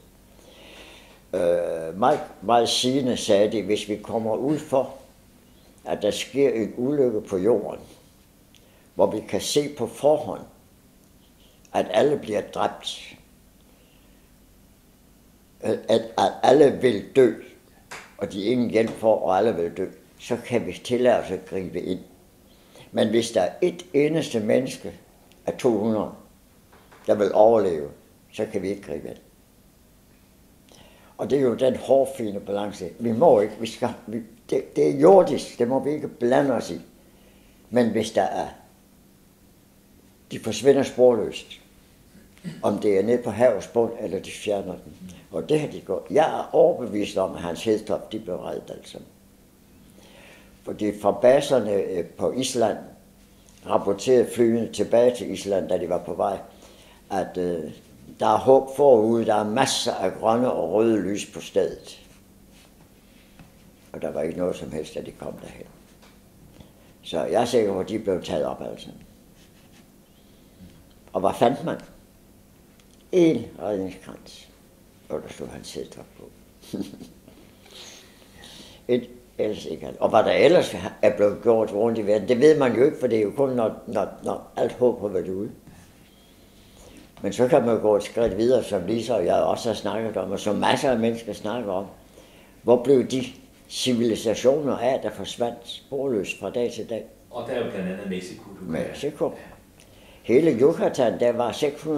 Meget sigende sagde det, hvis vi kommer ud for, at der sker en ulykke på jorden, hvor vi kan se på forhånd, at alle bliver dræbt, at alle vil dø, og de ingen hjælp får, og alle vil dø, så kan vi tillade os at gribe ind. Men hvis der er et eneste menneske af 200, der vil overleve, så kan vi ikke gribe ind. Og det er jo den hårfine balance. Vi må ikke, det er jordisk, det må vi ikke blande os i. Men hvis der er, de forsvinder sporløst, om det er nede på havets bund, eller de fjerner den. Og det har de gjort. Jeg er overbevist om, at Hans Hedtoft, de blev reddet altså. Fordi fra baserne på Island rapporterede flyene tilbage til Island, da de var på vej, at der er håb forude, der er masser af grønne og røde lys på stedet. Og der var ikke noget som helst, da de kom derhen. Så jeg er sikker på, at de blev taget op altså. Og hvad fandt man? En redningskrans, og der stod Hans Hedtoft på. Ellers ikke. Og hvad der ellers er blevet gjort rundt i verden, det ved man jo ikke, for det er jo kun, når alt håb har været ude. Men så kan man gå et skridt videre, som Lisa og jeg også har snakket om, og som masser af mennesker snakker om. Hvor blev de civilisationer af, der forsvandt sporløst fra dag til dag? Og der er jo blandt andet Mexico. Mexico. Hele Yucatan, der var 600.000. Pludselig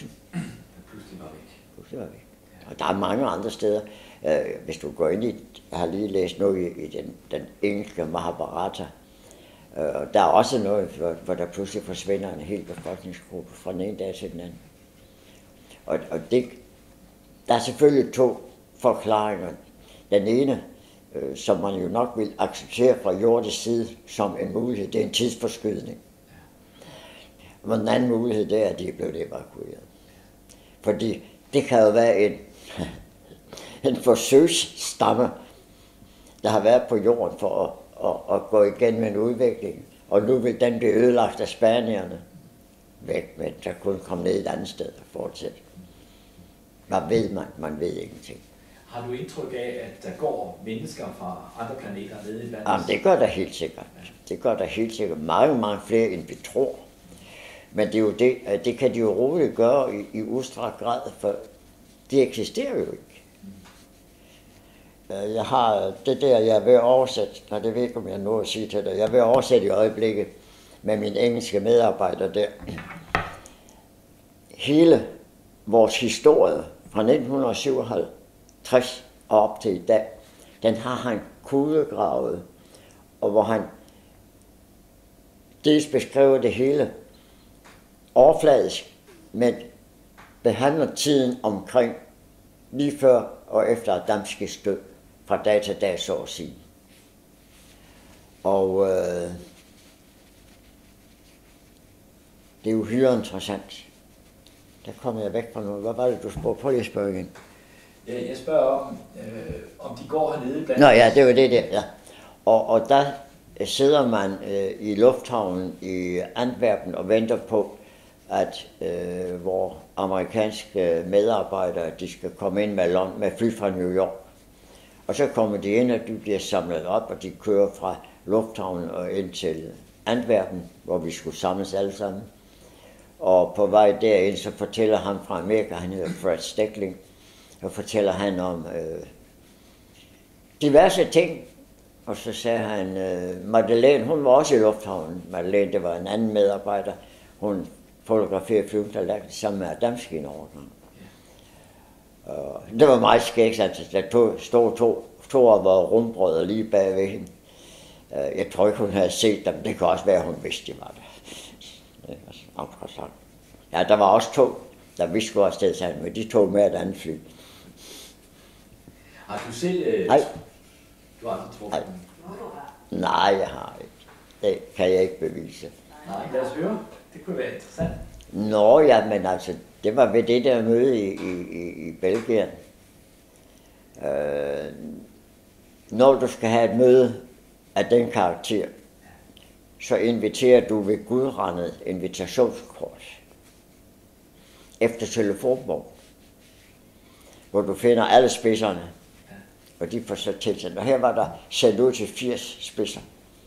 var væk. Og der er mange andre steder. Hvis du går ind i, jeg har lige læst noget i den engelske Mahabharata, der er også noget, hvor der pludselig forsvinder en hel befolkningsgruppe fra den ene dag til den anden. Og det, der er selvfølgelig to forklaringer. Den ene, som man jo nok vil acceptere fra jordisk side som en mulighed, det er en tidsforskydning. Og den anden mulighed, det er, at de er blevet evakueret. Fordi det kan jo være en forsøgsstamme, der har været på jorden for at gå igen med en udvikling. Og nu vil den blive ødelagt af spanierne væk, men der kunne komme ned et andet sted og fortsætte. Hvad ved man? Man ved ingenting. Har du indtryk af, at der går mennesker fra andre planeter nede i vandet? Jamen, det gør der helt sikkert. Det gør der helt sikkert. Mange, mange flere, end vi tror. Men det er jo det kan de jo roligt gøre i udstrakt grad, for det eksisterer jo ikke. Jeg har det der, jeg er ved at oversætte, når det ved ikke, om jeg når at sige til dig. Jeg er ved at oversætte i øjeblikket med min engelske medarbejder der. Hele vores historie fra 1957 og op til i dag, den har han kulegravet, og hvor han dels beskriver det hele overfladisk, men behandler tiden omkring lige før og efter Adamskis død, fra dag til dag, så at sige. Og det er jo uhyre interessant. Der kommer jeg væk fra noget. Hvad var det, du spurgte? Prøv lige at spørge igen. Jeg spørger om de går hernede blandt... Nå ja, det var det der, ja. Og der sidder man i lufthavnen i Antwerpen og venter på, at hvor amerikanske medarbejdere, de skal komme ind med fly fra New York. Og så kommer de ind, og de bliver samlet op, og de kører fra lufthavnen og ind til Antwerpen, hvor vi skulle samles alle sammen. Og på vej derind, så fortæller han fra Amerika, han hedder Fred Steckling, og fortæller han om diverse ting. Og så sagde han, Madeleine, hun var også i lufthavnen. Madeleine, det var en anden medarbejder. Hun fotograferede flyvning, der lagde sammen med Adamski en overgang. Det var meget skægt, altså der stod to af vores rumbrødre lige bagved hende. Jeg tror ikke, hun havde set dem. Det kan også være, hun vidste, de var der. Ja, der var også Da vi skulle afsted sammen, men de tog med et andet fly. Har du selv... Nej. Du har aldrig truffet den? Nej, jeg har ikke. Det kan jeg ikke bevise. Nej, lad os høre. Det kunne være interessant. Nå ja, men altså, det var ved det der møde i Belgien. Når du skal have et møde af den karakter, så inviterer du ved gudrendet invitationskort efter telefonbog, hvor du finder alle spidserne, og de får så tilsendt. Og her var der sendt ud til 80 spidser,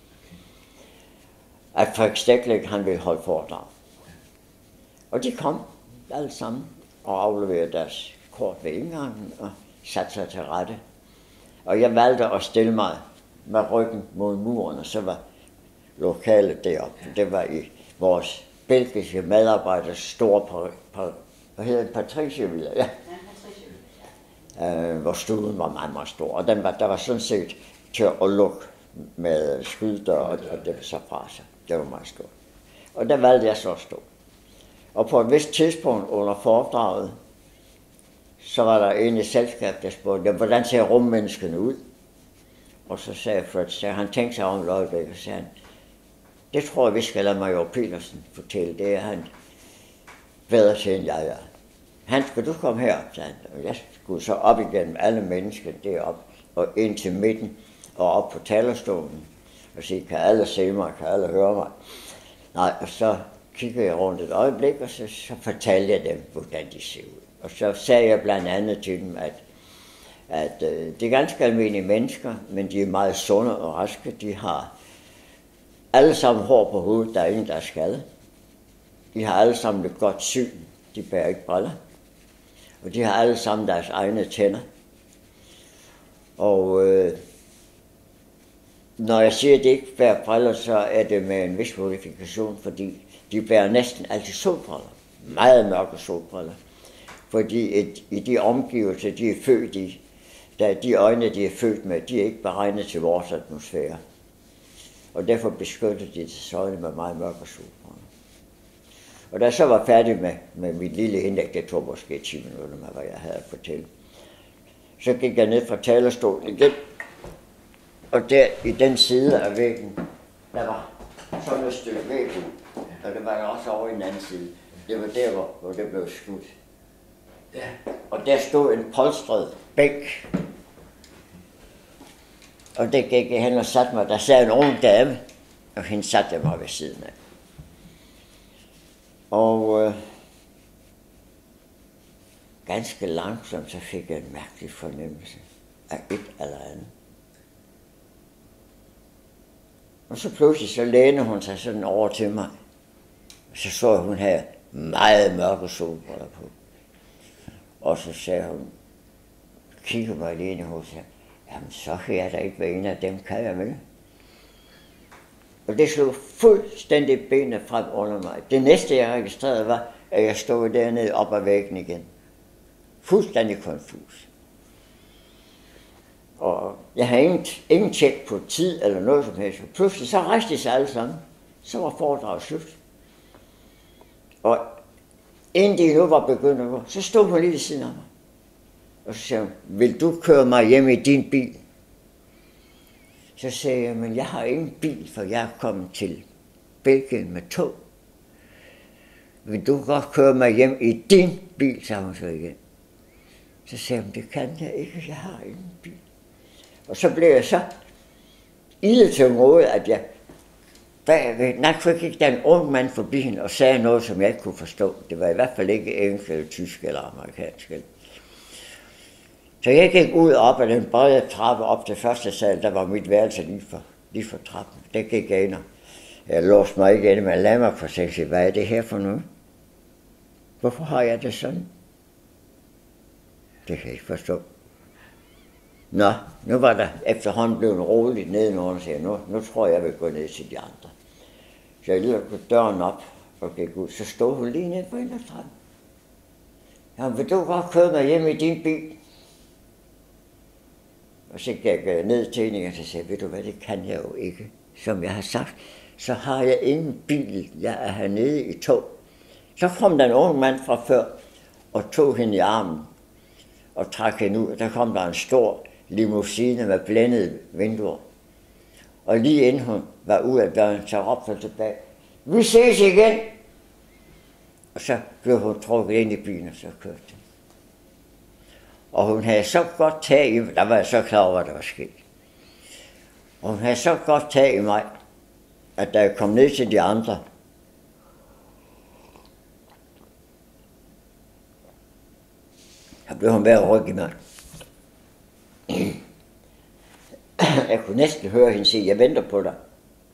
at Frederik Stegling, han ville holde foredrag. Og de kom alle sammen og afleverede deres kort ved indgangen og satte sig til rette. Og jeg valgte at stille mig med ryggen mod muren, og så var lokalet deroppe. Det var i vores belgiske medarbejders store, hvad hedder det, Patricievilla, ja. Hvor stuen var meget, meget stor. Og der var sådan set til at lukke med skydedør, og det var så fra sig. Det var meget stort. Og der valgte jeg så at stå. Og på et vist tidspunkt under foredraget, så var der en i selskab, der spurgte, hvordan ser rummenneskene ud? Og så sagde Fred, han tænkte sig om et øjeblik, og sagde han, det tror jeg, vi skal lade Major Petersen fortælle. Det er han bedre til, end jeg er. Han, skal du komme herop, sagde han. Og jeg skulle så op igennem alle mennesker derop og ind til midten og op på talerstolen og sige, kan alle se mig, kan alle høre mig? Nej, og så kiggede jeg rundt et øjeblik, og så fortalte jeg dem, hvordan de ser ud. Og så sagde jeg blandt andet til dem, at det er ganske almindelige mennesker, men de er meget sunde og raske. De har alle sammen hår på hovedet, der er ingen, der er skadet. De har alle sammen et godt syn, de bærer ikke briller. Og de har alle sammen deres egne tænder. Og når jeg siger, at de ikke bærer briller, så er det med en vis modifikation, fordi de bærer næsten altid solbriller. Meget mørke solbriller. Fordi i de omgivelser, de er født i, de øjne, de er født med, de er ikke beregnet til vores atmosfære. Og derfor beskytter de deres øjne med meget mørke solbriller. Og da jeg så var færdig med mit lille indlæg, det tog måske 10 minutter med, hvad jeg havde at fortælle, så gik jeg ned fra talerstolen igen, og der i den side af væggen, der var sådan et stykke væg ud, og det var der også over i den anden side. Det var der, hvor det blev skudt. Ja. Og der stod en polstret bænk, og det gik jeg hen og satte mig. Der sad en ung dame, og hende satte jeg mig ved siden af. Og ganske langsomt så fik jeg en mærkelig fornemmelse af et eller andet. Og så pludselig så lænede hun sig sådan over til mig. Og så så hun her meget mørke solbriller på. Og så sagde hun, kigger mig lige ind i hovedet og sagde, jamen så kan jeg da ikke være en af dem, kan jeg vel? Og det slog fuldstændig benene frem under mig. Det næste jeg registrerede var, at jeg stod dernede op ad væggen igen. Fuldstændig konfus. Og jeg havde ingen tjek på tid eller noget som helst. Pludselig så rejste de sig alle sammen. Så var foredraget slut. Og inden de nu var begyndt at gå, så stod hun lige ved siden af mig. Og så sagde hun, vil du køre mig hjem i din bil? Så sagde jeg, men jeg har ingen bil, for jeg er kommet til Belgien med tog. Vil du godt køre mig hjem i din bil, sagde hun så igen. Så sagde hun, det kan jeg ikke, jeg har ingen bil. Og så blev jeg så ildet til måde, at jeg bagved nok gik der en ung mand forbi hende og sagde noget, som jeg ikke kunne forstå. Det var i hvert fald ikke engelsk eller tysk eller amerikansk. Så jeg gik ud op ad den brede trappe op til første sal, der var mit værelse lige for trappen. Der gik jeg ind, og jeg låste mig ikke ind, men jeg lagde mig på sig, hvad er det her for noget? Hvorfor har jeg det sådan? Det kan jeg ikke forstå. Nå, nu var der efterhånden blevet roligt nedenunder, og sagde, nu tror jeg vil gå ned til de andre. Så jeg lukkede døren op og gik ud, så stod hun lige nede på en af trappen. Jamen, vil du godt køre mig hjem i din bil? Og så gik jeg ned til hende, og så sagde, ved du hvad, det kan jeg jo ikke. Som jeg har sagt, så har jeg ingen bil, jeg er hernede i tog. Så kom der en ung mand fra før, og tog hende i armen og trak hende ud. Der kom der en stor limousine med blændede vinduer. Og lige inden hun var ude af døren, så råbte hun tilbage, vi ses igen! Og så blev hun trukket ind i byen, og så kørte den. Og hun havde så godt tag i mig, der var jeg så klar over, hvad der var sket. Og hun havde så godt tag i mig, at da jeg kom ned til de andre, så blev hun ved at rykke i mig. Jeg kunne næsten høre hende sige, jeg venter på dig.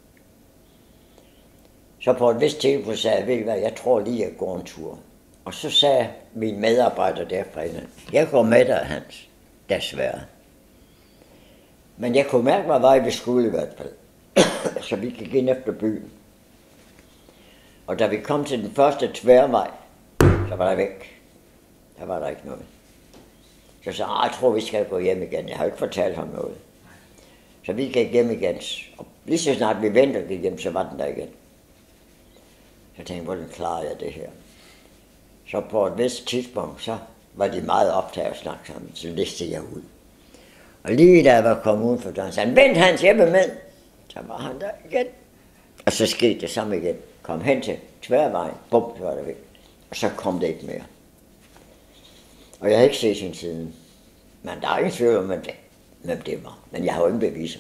Så på et vist tidspunkt sagde jeg, ved I hvad, jeg tror lige, jeg går en tur. Og så sagde min medarbejder derfra, jeg går med dig, Hans, desværre. Men jeg kunne mærke, hvad vej vi skulle i hvert fald. Så vi gik ind efter byen. Og da vi kom til den første tværvej, så var der væk. Der var der ikke noget. Så sagde jeg tror, vi skal gå hjem igen. Jeg har ikke fortalt ham noget. Så vi gik hjem igen. Og lige så snart vi ventede og gik hjem, så var den der igen. Så tænkte jeg, hvordan klarer jeg det her? Så på et vist tidspunkt, så var de meget optaget at snakke sammen. Så listede jeg ud. Og lige da jeg var kommet uden for døren, sagde han, vent Hans, jeg vil med. Så var han der igen. Og så skete det samme igen. Kom hen til tværvejen, bum, så var det væk. Og så kom det ikke mere. Og jeg har ikke set sin siden. Men der er ingen tvivl om, hvem det var. Men jeg har jo ingen beviser.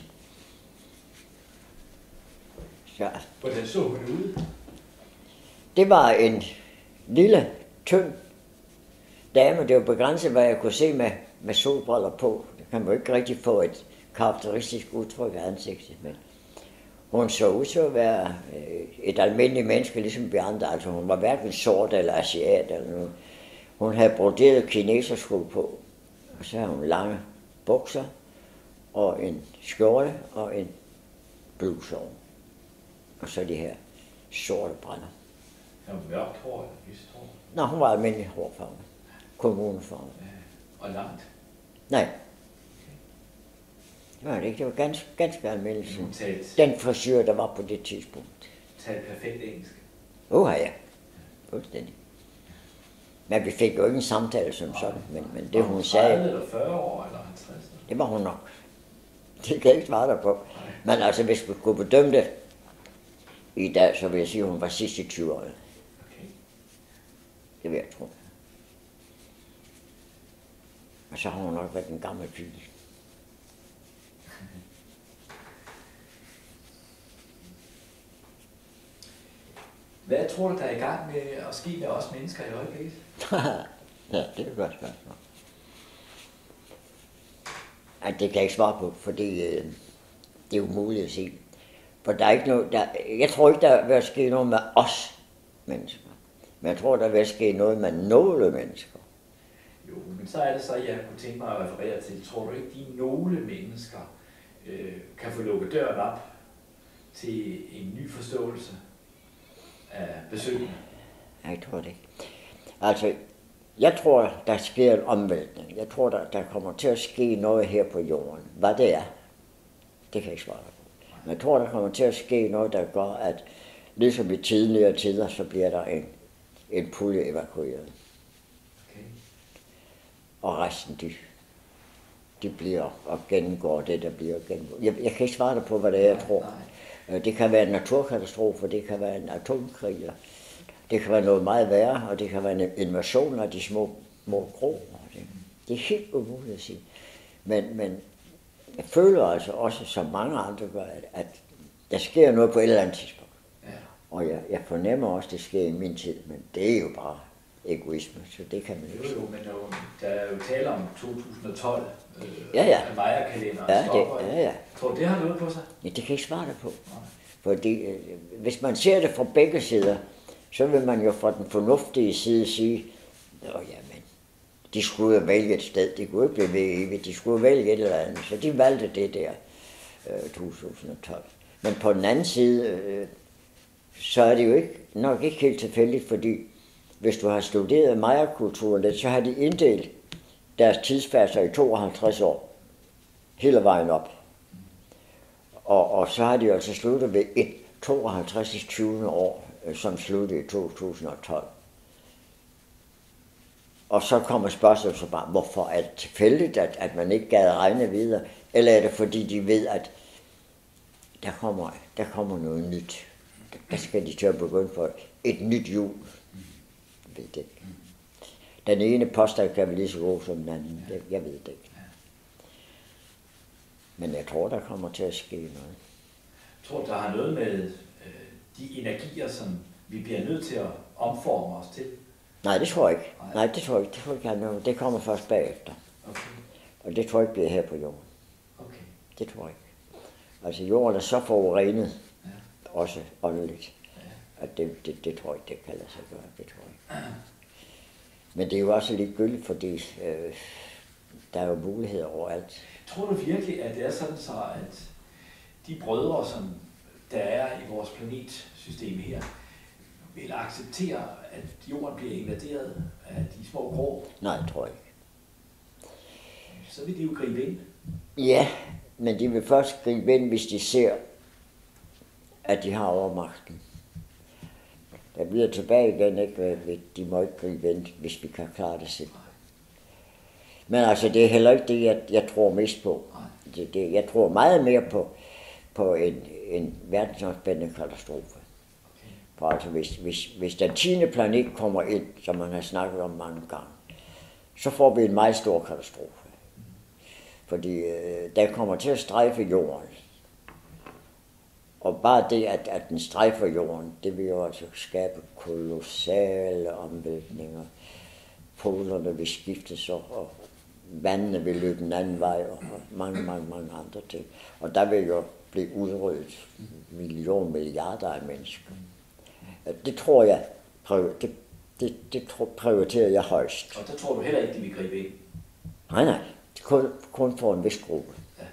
Så. Hvordan så hun ud? Det var en lille, tynd dame. Det var begrænset, hvad jeg kunne se med solbriller på. Det kan man jo ikke rigtig få et karakteristisk udtryk af ansigtet. Men hun så ud til at være et almindeligt menneske, ligesom vi andre. Altså hun var hverken sort eller asiat eller noget. Hun havde broderet kinesersko på. Og så havde hun lange bukser og en skjorte og en bluse over. Og så de her sorte briller. Var hun mørkt hår eller lyst hår? Nå, hun var almindelig hårfarve. Kommunefarve. Og langt? Nej. Det var det ikke. Det var ganske almindeligt. Hun talte... Den frisyr, der var på det tidspunkt. Talte perfekt engelsk? Ja. Fuldstændig. Men vi fik jo ikke en samtale som sådan. Men det hun sagde... 30 eller 40 år eller 50? Det var hun nok. Det kan jeg ikke svare dig på. Men altså, hvis vi kunne bedømme det i dag, så vil jeg sige, at hun var sidst i 20 år. Okay. Det vil jeg tro. Og så har hun nok været en gammel pige. Hvad tror du, der er i gang med at ske med os mennesker i øjeblikket? Ja, det er et godt spørgsmål. Det kan jeg ikke svare på, fordi det er umuligt at sige. For der er ikke noget, jeg tror ikke, der vil ske noget med os mennesker. Men jeg tror, der vil ske noget med nogle mennesker. Jo, men så er det så, jeg kunne tænke mig at referere til. Tror du ikke, de nogle mennesker kan få lukket døren op til en ny forståelse af besøgende? Jeg tror det ikke. Altså, jeg tror, der sker en omvæltning. Jeg tror, der kommer til at ske noget her på jorden. Hvad det er, det kan jeg ikke svare på. Men jeg tror, der kommer til at ske noget, der gør, at ligesom i tidligere tider, så bliver der en pulje evakueret. Okay. Og resten, de bliver og gennemgår det, der bliver gennemgået. Jeg kan ikke svare dig på, hvad det er, jeg tror. Det kan være en naturkatastrofe, det kan være en atomkrig, det kan være noget meget værre, og det kan være en invasion af de små grå. Det er helt umuligt at sige. Men jeg føler altså også, som mange andre gør, at der sker noget på et eller andet tidspunkt. Ja. Og jeg fornemmer også, at det sker i min tid, men det er jo bare egoisme, så det kan man ikke sige. Jo, men der er jo tale om 2012 ja. af Maja-kalenderen. Ja. Tror du, det har noget på sig? Ja, det kan jeg ikke svare dig på. Fordi hvis man ser det fra begge sider, så vil man jo fra den fornuftige side sige, jamen, de skulle jo vælge et sted, de kunne ikke blive ved evigt, de skulle vælge et eller andet, så de valgte det der 2012. Men på den anden side, så er det jo nok ikke helt tilfældigt, fordi hvis du har studeret Maya-kulturen lidt, så har de inddelt deres tidsfaser i 52 år, hele vejen op. Og så har de altså sluttet ved et 52. 20. år, som sluttede i 2012. Og så kommer spørgsmålet så bare, hvorfor er det tilfældigt, at man ikke gad regne videre? Eller er det fordi, de ved, at der kommer noget nyt? Der skal de til at begynde for et nyt jul. Jeg ved det ikke. Den ene påstand kan være lige så god som den anden. Jeg ved det ikke. Men jeg tror, der kommer til at ske noget. Jeg tror, der har noget med de energier, som vi bliver nødt til at omforme os til. Nej, det tror jeg ikke. Nej, det tror jeg ikke. Det tror jeg ikke, noget. Det kommer først bagefter. Okay. Og det tror jeg ikke bliver her på jorden. Okay. Det tror jeg ikke. Altså jorden er så forurenet, Ja. også åndeligt, Ja. at det tror jeg ikke, det kan lade sig gøre. Det tror jeg ikke. Men det er jo også ligegyldigt, fordi der er jo muligheder overalt. Tror du virkelig, at det er sådan så, at de brødre, som der er i vores planetsystem her, vil acceptere, at jorden bliver invaderet af de små grå? Nej, jeg tror ikke. Så vil de jo gribe ind. Ja, men de vil først gribe ind, hvis de ser, at de har overmagten. Der bliver tilbage igen, ikke? De må ikke gribe ind, hvis vi kan klare det selv. Men altså, det er heller ikke det, jeg tror mest på. Jeg tror meget mere på en verdensomspændende katastrofe. For altså, hvis den 10. planet kommer ind, som man har snakket om mange gange, så får vi en meget stor katastrofe. Fordi den kommer til at strejfe jorden. Og bare det, at den strejfer jorden, det vil jo altså skabe kolossale omvæltninger. Polerne vil skiftes, og vandene vil løbe den anden vej, og mange andre ting. Og der vil jo blive udryddet milliarder af mennesker. Det tror jeg, det prioriterer jeg højst. Og der tror du heller ikke, de vil gribe ind? Nej, kun for en vis gruppe.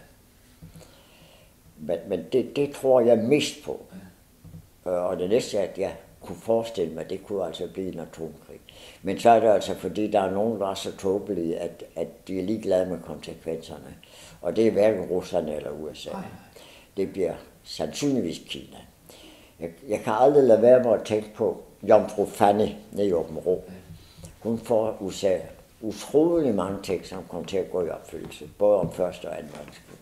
Ja. Men det tror jeg mest på. Ja. Og det næste, at jeg kunne forestille mig, det kunne altså blive en atomkrig. Men så er det altså, fordi der er nogen, der er så tåbelige, at de er ligeglade med konsekvenserne. Og det er hverken Rusland eller USA. Nej. Det bliver sandsynligvis Kina. Jeg kan aldrig lade være med at tænke på Jomfru Fanny nede i Aabenraa. Hun får USA utrolig mange ting, som kommer til at gå i opfyldelse, både om 1. og 2. verdenskrig.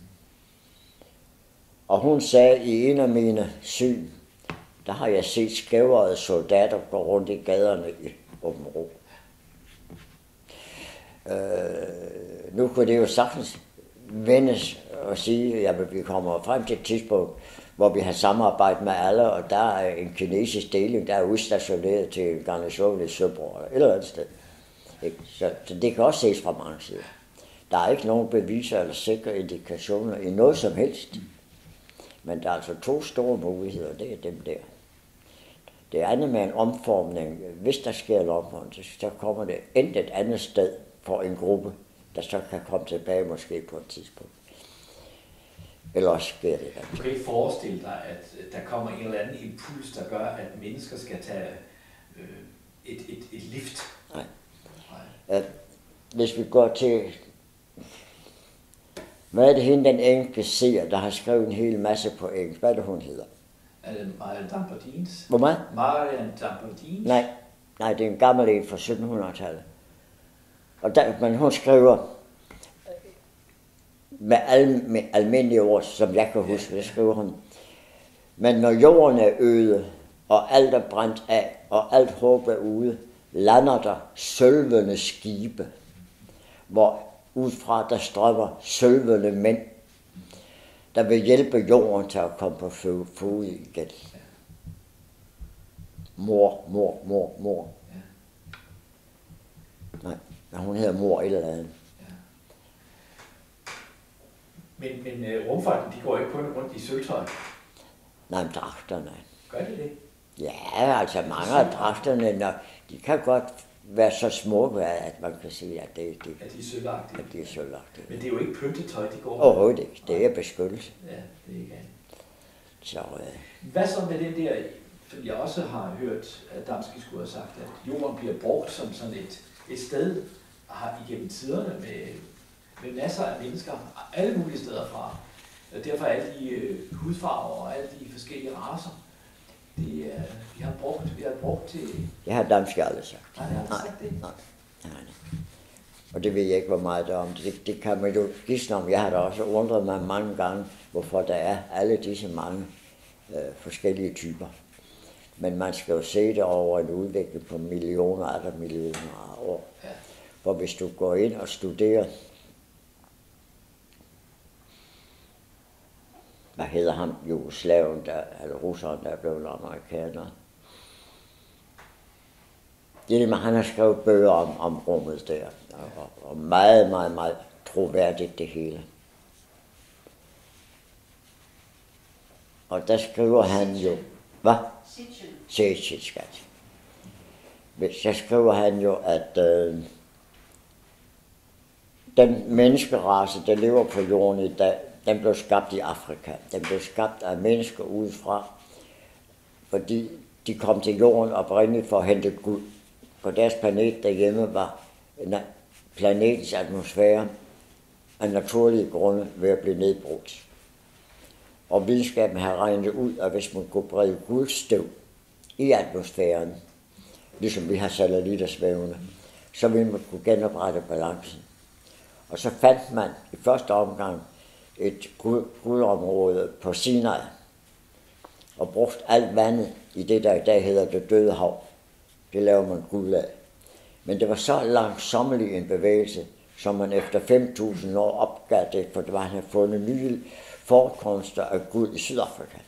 Og hun sagde i en af mine syn, der har jeg set skævere soldater gå rundt i gaderne i Aabenraa. Nu kunne det jo sagtens vendes og sige, at vi kommer frem til et tidspunkt, hvor vi har samarbejdet med alle, og der er en kinesisk deling, der er udstationeret til en garnison i Søborg, eller et eller andet sted. Så det kan også ses fra mange sider. Der er ikke nogen beviser eller sikre indikationer i noget som helst. Men der er altså 2 store muligheder, det er dem der. Det andet med en omformning, hvis der sker en omformning, så kommer det enten et andet sted for en gruppe, der så kan komme tilbage måske på et tidspunkt. Eller også sker det. Du kan ikke forestille dig, at der kommer en eller anden impuls, der gør, at mennesker skal tage et lift? Nej. Hvis vi går til... Hvad er det hende, den engelske seer, der har skrevet en hel masse på engelsk? Hvad er det, hun hedder? Er det Marianne Damperdins? Hvor meget? Marianne Damperdins? Nej, det er en gammel en fra 1700-tallet. Men hun skriver med almindelige ord, som jeg kan huske, det skriver hun. Men når jorden er øde, og alt er brændt af, og alt håb er ude, lander der sølvende skibe, hvor udfra der strømmer sølvende mænd, der vil hjælpe jorden til at komme på fod igen. Mor. Nej, hun hedder mor et eller andet. Men rumfarten, de går ikke kun rundt i sølvtøj? Nej, men dragterne. Gør de det? Ja, altså mange af dragterne, de kan godt være så smukke, at man kan sige, at det er de sølvagtige. At de er sølvagtige. Men det er jo ikke pyntetøj, de går. Overhovedet ikke. Det er beskyttelse. Ja, det er ikke andet. Så, Hvad så med den der, som jeg også har hørt, at Damski skulle have sagt, at jorden bliver brugt som sådan et sted har igennem tiderne med masser af mennesker, alle mulige steder fra. Og derfor alle de hudfarver og alle de forskellige racer, vi har brugt til... Jeg har Damski aldrig sagt. Nej, jeg har aldrig sagt det. Nej. Og det ved jeg ikke, hvor meget der er om. Det kan man jo gisne om. Jeg har da også undret mig mange gange, hvorfor der er alle disse mange forskellige typer. Men man skal jo se det over en udvikling på millioner af år. Ja. For hvis du går ind og studerer, hvad hedder ham, Jugoslaven, eller russeren, der er blevet amerikaner. Han har skrevet bøger om rummet der, og meget, meget, meget troværdigt det hele. Og der skriver han jo, hvad? Sitchin, skat. Der skriver han jo, at den menneskerace, der lever på jorden i dag, den blev skabt i Afrika. Den blev skabt af mennesker udefra, fordi de kom til jorden oprindeligt for at hente guld. På deres planet derhjemme var planetens atmosfære af naturlige grunde ved at blive nedbrudt. Og videnskaben har regnet ud, at hvis man kunne brede guldstøv i atmosfæren, ligesom vi har satellitter, så ville man kunne genoprette balancen. Og så fandt man i første omgang et guldområde på Sinai, og brugte alt vandet i det, der i dag hedder det døde hav. Det laver man guld af. Men det var så langsommelig en bevægelse, som man efter 5.000 år opgav det, for det var, han havde fundet nye forekomster af guld i Sydafrika.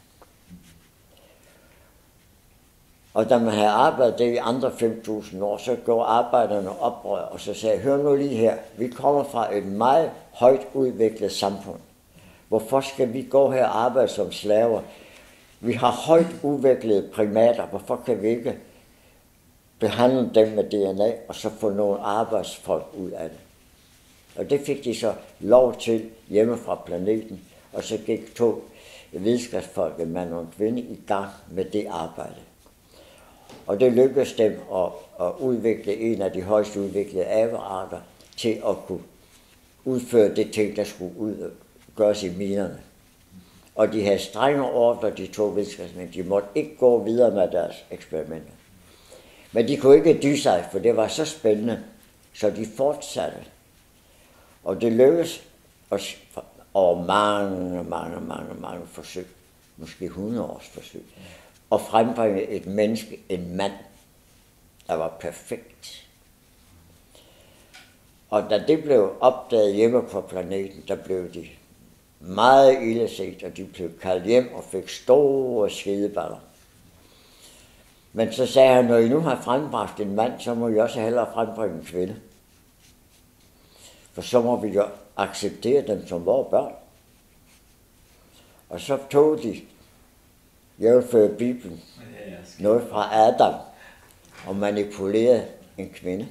Og da man havde arbejdet det i andre 5.000 år, så går arbejderne oprør, og så sagde, hør nu lige her, vi kommer fra et meget højt udviklet samfund. Hvorfor skal vi gå her og arbejde som slaver? Vi har højt udviklede primater, hvorfor kan vi ikke behandle dem med DNA, og så få nogle arbejdsfolk ud af det? Og det fik de så lov til hjemme fra planeten, og så gik 2 videnskabsfolk, en mand og en kvinde, i gang med det arbejde. Og det lykkedes dem at udvikle en af de højst udviklede abearter til at kunne udføre det ting, der skulle gøres i minerne. Og de havde strenge ordre, de 2 videnskabsmænd. De måtte ikke gå videre med deres eksperimenter. Men de kunne ikke dy sig, for det var så spændende, så de fortsatte. Og det lykkedes over mange forsøg, måske 100 års forsøg, at frembringe et menneske, en mand, der var perfekt. Og da det blev opdaget hjemme på planeten, der blev de meget illeset, og de blev kaldt hjem og fik store skideballer. Men så sagde han, når I nu har frembragt en mand, så må I også hellere frembringe en kvinde. For så må vi jo acceptere dem som vores børn. Og så tog de, jævnfør Bibelen, noget fra Adam, og manipulerede en kvinde.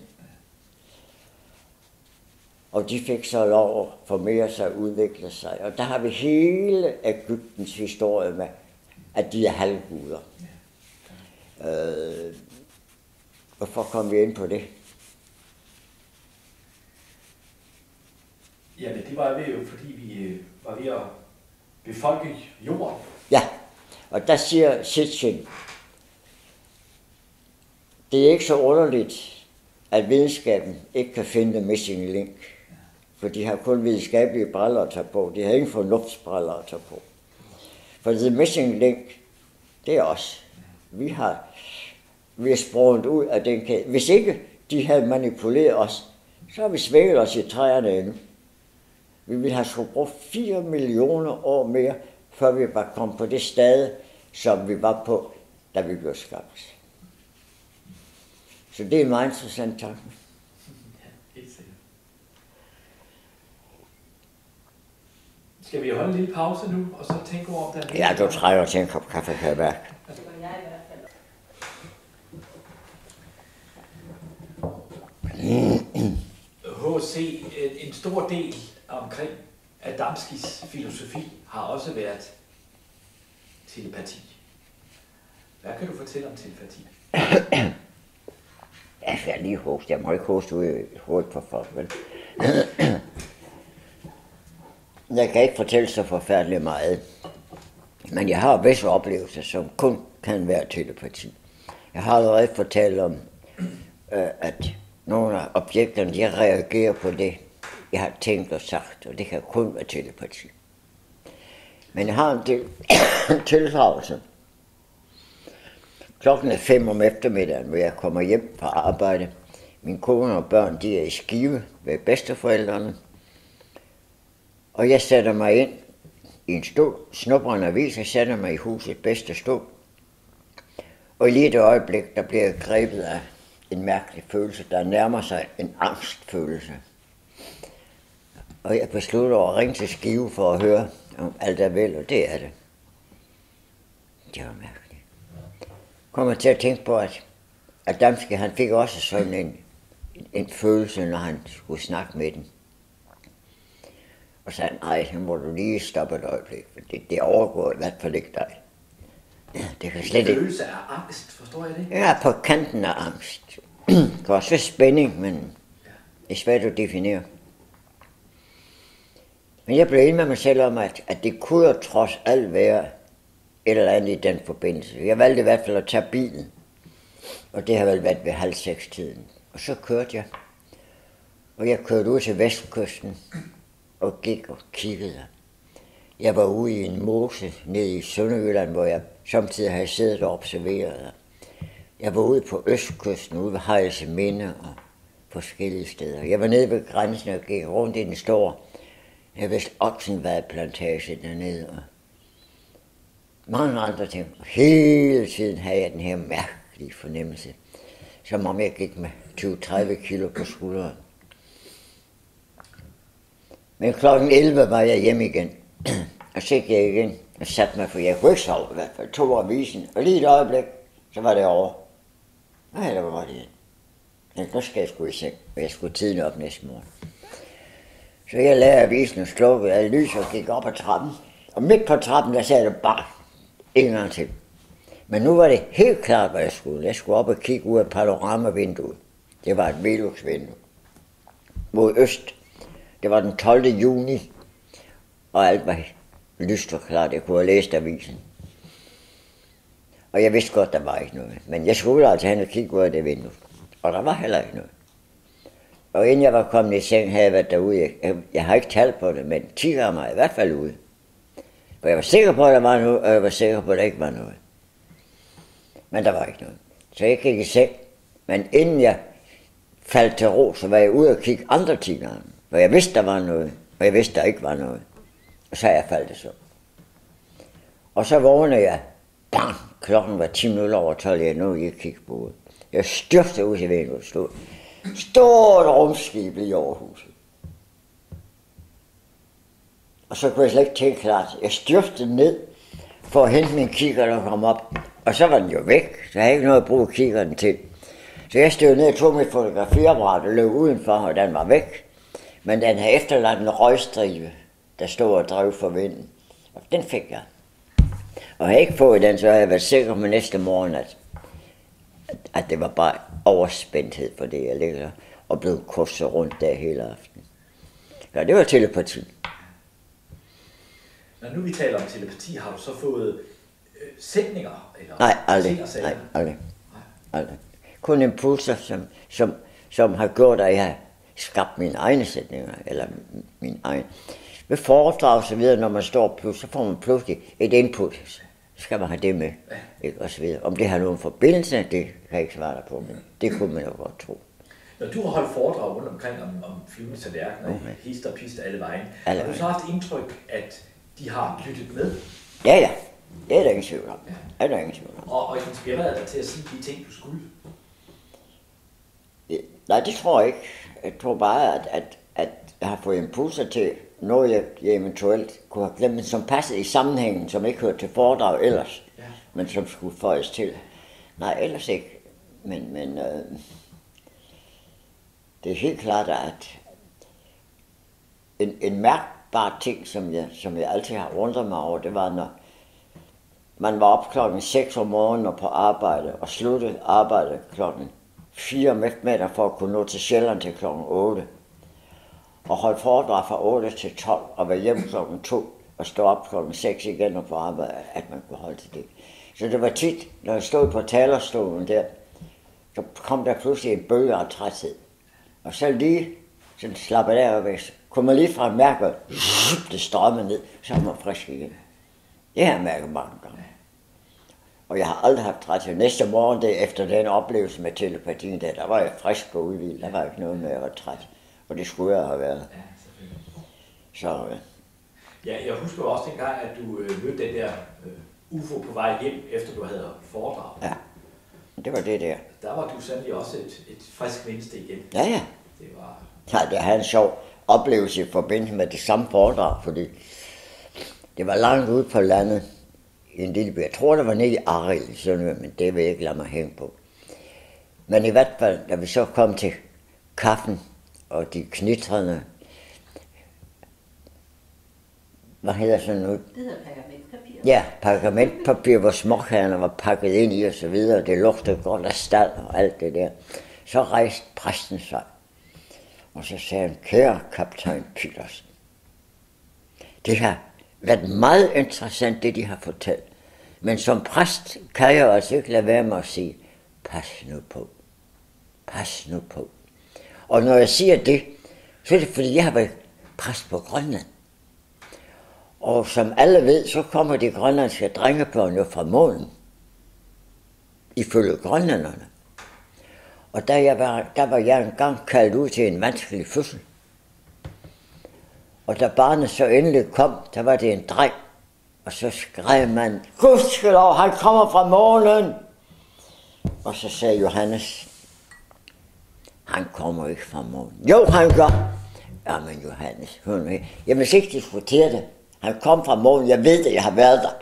Og de fik så lov at formere sig og udvikle sig. Og der har vi hele Egyptens historie med, at de er halvguder. Hvorfor kom vi ind på det? Jamen det var jo, fordi vi var ved at befolke jorden. Ja, og der siger Sitchin, det er ikke så underligt, at videnskaben ikke kan finde the missing link. For de har kun videnskabelige briller at tage på. De har ingen fornuftsbriller at tage på. For the missing link, det er os. Vi har sprunget ud af den kæde. Hvis ikke de havde manipuleret os, så har vi svækket os i træerne endnu. Vi ville have skulle brugt 4 millioner år mere, før vi var kommet på det stade, som vi var på, da vi blev skabt. Så det er en meget interessant tanke. Ja, helt sikkert. Skal vi holde en lille pause nu, og så tænke over, om der er... Ja, du trænger til en kop kaffe, kan jeg mærke. Det gør jeg i hvert fald. H.C. en stor del omkring Adamskis filosofi har også været telepati. Hvad kan du fortælle om telepati? Jeg skal lige hoste. Jeg må ikke hoste ud i hovedet på folk, vel? Jeg kan ikke fortælle så forfærdeligt meget. Men jeg har visse oplevelser, som kun kan være telepati. Jeg har allerede fortalt om, at nogle af objekterne, de reagerer på det, jeg har tænkt og sagt, og det kan kun være telepati. Men jeg har en tildragelse. Klokken er 5 om eftermiddagen, hvor jeg kommer hjem fra arbejde. Min kone og børn, de er i Skive ved bedsteforældrene. Og jeg sætter mig ind i en stol, snupper en avis, og sætter mig i husets bedste stol. Og i lige det øjeblik, der bliver jeg grebet af en mærkelig følelse, der nærmer sig en angstfølelse. Og jeg beslutter at ringe til Skive for at høre, om alt er vel, og det er det. Det var mærkeligt. Kommer til at tænke på, at Damski, han fik også sådan en følelse, når han skulle snakke med den. Og sagde, nej, nu må du lige stoppe et øjeblik, for det overgår i hvert fald ikke dig. Det kan slet ikke. Følelse af angst, forstår jeg det? Ja, på kanten af angst. Det kan også være spænding, men det er svært at definere. Men jeg blev enig med mig selv om, at det kunne jo trods alt være et eller andet i den forbindelse. Jeg valgte i hvert fald at tage bilen, og det har vel været ved 5:30-tiden. Og så kørte jeg, og jeg kørte ud til vestkysten og gik og kiggede. Jeg var ude i en mose nede i Sønderjylland, hvor jeg samtidig havde siddet og observeret. Jeg var ude på østkysten, ude ved Hejseminde og forskellige steder. Jeg var nede ved grænsen og gik rundt i den store, jeg vidste Oksenvad-plantage dernede. Og mange andre ting. Hele tiden havde jeg den her mærkelige fornemmelse, som om jeg gik med 20-30 kilo på skulderen. Men klokken 11 var jeg hjemme igen. Og så gik jeg igen og satte mig, for jeg kunne ikke sove i hvert fald. Tog avisen, og lige et øjeblik, så var det over. Nej, der var det igen. Men nu skal jeg sgu i seng, og jeg skulle tiden op næste morgen. Så jeg lagde avisen og slukkede alle lys og gik op ad trappen. Og midt på trappen, der sagde det bare en gang til. Men nu var det helt klart, hvad jeg skulle. Jeg skulle op og kigge ud af panoramavinduet. Det var et Velux-vindue. Mod øst. Det var den 12. juni. Og alt var lyst og klart. Jeg kunne have læst avisen. Og jeg vidste godt, der var ikke noget. Men jeg skulle altså hen og kigge ud af det vindue. Og der var heller ikke noget. Og inden jeg var kommet i seng, havde jeg været derude. Jeg har ikke talt på det, men 10 gange var jeg i hvert fald ude. For jeg var sikker på, at der var noget, og jeg var sikker på, at der ikke var noget. Men der var ikke noget. Så jeg gik i seng. Men inden jeg faldt til ro, så var jeg ude og kigge andre 10 gange. For jeg vidste, der var noget, og jeg vidste, der ikke var noget. Og så jeg faldt så. Og så vågnede jeg. Bang! Klokken var 12:10, jeg nåede ikke at kigge på ude. Jeg styrte ud i vinduet, stod. Stort rumskib i Aarhus. Og så kunne jeg slet ikke tænke klart. Jeg styrtede ned for at hente min kikkert og komme op. Og så var den jo væk, så jeg havde ikke noget at bruge kikkerten til. Så jeg stod ned og tog mit fotografiapparat og løb udenfor, og den var væk. Men den havde efterladt en røgstribe, der stod og drev for vinden. Og den fik jeg. Og havde jeg ikke fået den, så havde jeg været sikker på næste morgen, at det var bare overspændthed for det, jeg ligger og blev kurset rundt der hele aften. Ja, det var telepati. Når nu vi taler om telepati, har du så fået sætninger? Eller Nej, aldrig. Kun impulser, som har gjort, at jeg har skabt mine egne sætninger, eller min egen. Ved foredrag og så videre, når man står så får man pludselig et input. Så skal man have det med, ikke? Og så videre. Om det har nogen forbindelse, det kan jeg ikke svare dig på, men det kunne man jo godt tro. Når du har holdt foredrag rundt omkring om flyvende tallerkener, hist og pist alle vejen, har du så haft indtryk, at de har lyttet med? Ja. Det er der ingen tvivl om. Og inspireret dig til at sige de ting, du skulle? Ja, nej, det tror jeg ikke. Jeg tror bare, at jeg har fået impulser til noget, jeg eventuelt kunne have glemt, men som passede i sammenhængen, som ikke hørte til foredrag ellers, men som skulle føjes til. Nej, ellers ikke. Men det er helt klart, at en mærkbar ting, som jeg altid har undret mig over, det var, når man var op klokken 6 om morgenen og på arbejde, og sluttede arbejde klokken 4 om eftermiddag for at kunne nå til Sjælland til klokken 8. Og holdt foredrag fra 8 til 12 og være hjemme klokken 2 og stå op klokken 6 igen og på arbejde, at man kunne holde til det. Så det var tit, når jeg stod på talerstolen der, så kom der pludselig en bølge af træthed. Og så lige sådan slapper der og væk. Kommer lige fra mærke, og det strømmer ned, så er man frisk igen. Det har jeg mærket mange gange. Og jeg har aldrig haft træt til. Næste morgen, det efter den oplevelse med telepatien, der var jeg frisk og udvildet. Der var ikke noget med, at jeg var træt. Og det skulle jeg have været. Ja, selvfølgelig. Så Ja, jeg husker også dengang, at du mødte den der UFO på vej hjem, efter du havde foredrag. ja, det var det der. Der var du sandelig også et frisk menneske igen. Ja, ja. Det var... Ja, det havde en sjov oplevelse i forbindelse med det samme foredrag, fordi det var langt ude på landet i en lille by. Jeg tror, det var nede i Arild, men det vil jeg ikke lade mig hænge på. Men i hvert fald, da vi så kom til kaffen og de knitrende, hvad hedder sådan noget? Det hedder pergamentpapir. Ja, pergamentpapir, hvor småkagerne var pakket ind i og så videre, det lugtede godt af stald og alt det der. Så rejste præsten sig, og så sagde han, kære kaptajn Petersen, det har været meget interessant, det de har fortalt. Men som præst kan jeg altså ikke lade være med at sige, pas nu på, pas nu på. Og når jeg siger det, så er det fordi, jeg har været præst på Grønland. Og som alle ved, så kommer de grønlandske drengebørn jo fra månen, ifølge grønlænderne. Og der var jeg engang kaldt ud til en vanskelig fødsel. Og da barnet så endelig kom, der var det en dreng. Og så skreg man, gudskelov, han kommer fra månen. Og så sagde Johannes, han kommer ikke fra månen. Jo, han gør. Jamen Johannes, jeg vil ikke diskutere det. Han kom fra månen, jeg ved det, jeg har været der.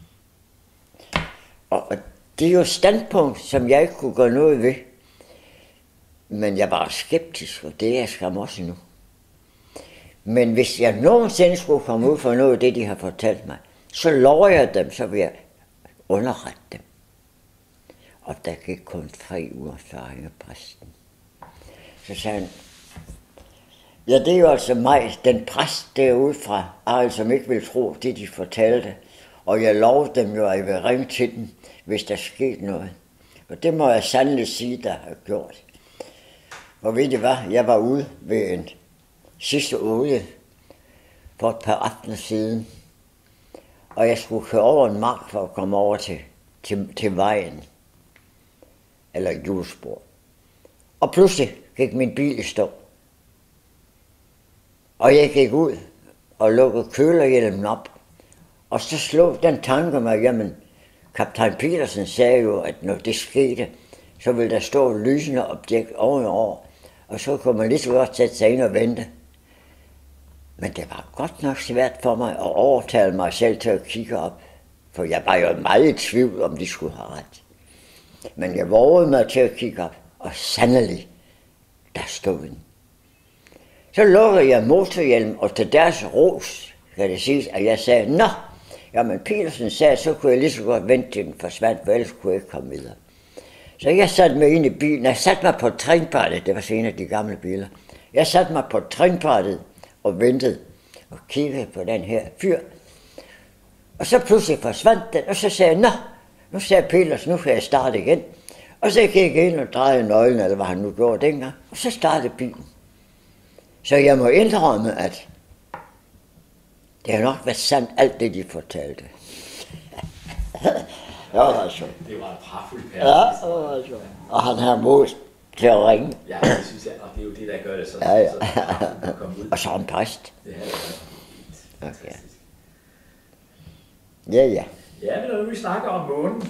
Og det er jo et standpunkt, som jeg ikke kunne gøre noget ved. Men jeg var skeptisk, og det er jeg skam også nu. Men hvis jeg nogensinde skulle komme ud for noget af det, de har fortalt mig, så lover jeg dem, så vil jeg underrette dem. Og der gik kun 3 uger, så ringede præsten. Så sagde han, ja, det er jo altså mig, den præst derude fra Arild, som ikke vil tro det, de fortalte. Og jeg lovede dem jo, at jeg vil ringe til dem, hvis der skete noget. Og det må jeg sandelig sige, der har gjort. Og ved I hvad, jeg var ude ved en sidste olie for et par aftener siden. Og jeg skulle køre over en mark for at komme over til vejen. Eller hjulspor. Og pludselig gik min bil i stå. Og jeg gik ud og lukkede kølerhjelmen op. Og så slog den tanke mig, jamen, kaptajn Petersen sagde jo, at når det skete, så ville der stå et lysende objekt ovenover. Og så kunne man lige så godt sætte sig ind og vente. Men det var godt nok svært for mig at overtale mig selv til at kigge op. For jeg var jo meget i tvivl, om de skulle have ret. Men jeg vågede mig til at kigge op. Og sandelig, der stod den. Så lukkede jeg motorhjelmen, og til deres ros kan det siges, at jeg sagde, nå, jamen Petersen sagde, så kunne jeg lige så godt vente til den forsvandt, for ellers kunne jeg ikke komme videre. Så jeg satte mig ind i bilen, jeg satte mig på trinbrættet, det var så en af de gamle biler. Jeg satte mig på trinbrættet og ventede og kiggede på den her fyr. Og så pludselig forsvandt den, og så sagde jeg, nå, nu sagde Petersen, nu kan jeg starte igen. Og så gik jeg ind og drejede nøglen, eller hvad han nu gjorde dengang, og så startede bilen. Så jeg må indrømme, at det har nok været sandt, alt det, de fortalte. Ja, altså. Det var en pragtfuld Ja, altså. Og han har mod til at ringe. Ja, det synes jeg, og det er jo det, der gør det så. Ja. Så komme ud. Og så en præst. Det er Okay. Ja. Ja, men når vi snakker om månen,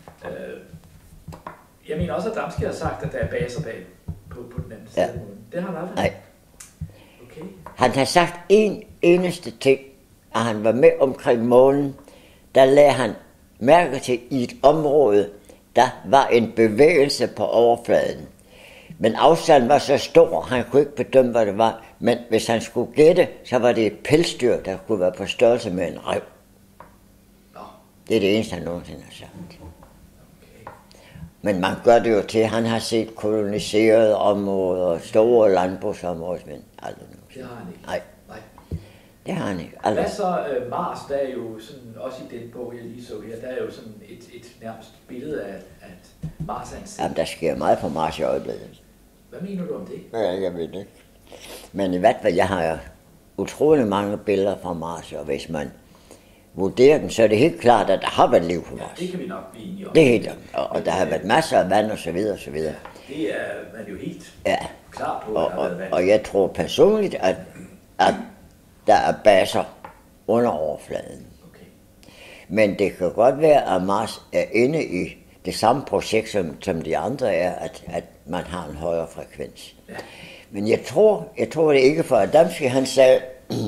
jeg mener også, at Damski har sagt, at der er baser bag på den anden side af månen. Det har han aldrig. Nej. Okay. Han har sagt en eneste ting, at han var med omkring månen. Der lagde han mærke til i et område, der var en bevægelse på overfladen. Men afstanden var så stor, han kunne ikke bedømme, hvad det var. Men hvis han skulle gætte, så var det et pelsdyr, der kunne være på størrelse med en ræv. Det er det eneste, han nogensinde har sagt. Okay. Men man gør det jo til, han har set koloniserede områder, store landbrugsområder, men aldrig nu. Det har han ikke. Nej, Nej. det har han ikke. Aldrig. Hvad så Mars, der er jo sådan, også i den bog, jeg lige så her, der er jo sådan et nærmest billede af, at Mars er en side. Jamen, der sker meget på Mars i øjeblikket. Hvad mener du om det? Ja, jeg ved det ikke. Men i hvert fald, jeg har utrolig mange billeder fra Mars, og hvis man vurderer dem, så er det helt klart, at der har været liv på Mars. Ja, det kan vi nok blive enige om. Det er helt, og der har været masser af vand og så videre, og så videre. Det er man jo helt klar på, at der har været vand. Og jeg tror personligt, at der er baser under overfladen. Okay. Men det kan godt være, at Mars er inde i det samme projekt, som de andre er, at man har en højere frekvens. Ja. Men jeg tror det ikke, for Adamski han sagde,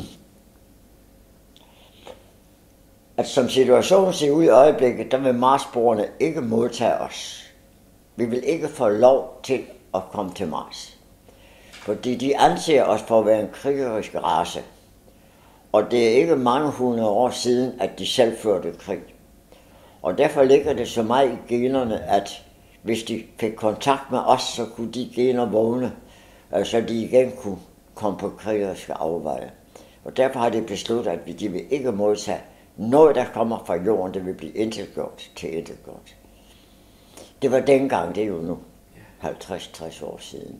at som situationen ser ud i øjeblikket, der vil Marsboerne ikke modtage os. Vi vil ikke få lov til at komme til Mars. Fordi de anser os for at være en krigerisk race. Og det er ikke mange hundrede år siden, at de selv førte krig. Og derfor ligger det så meget i generne, at hvis de fik kontakt med os, så kunne de gener vågne, så de igen kunne komme på krigeriske afveje. Og derfor har de besluttet, at de vil ikke modtage noget, der kommer fra jorden, det vil blive intetgjort til intetgjort. Det var dengang, det er jo nu 50-60 år siden.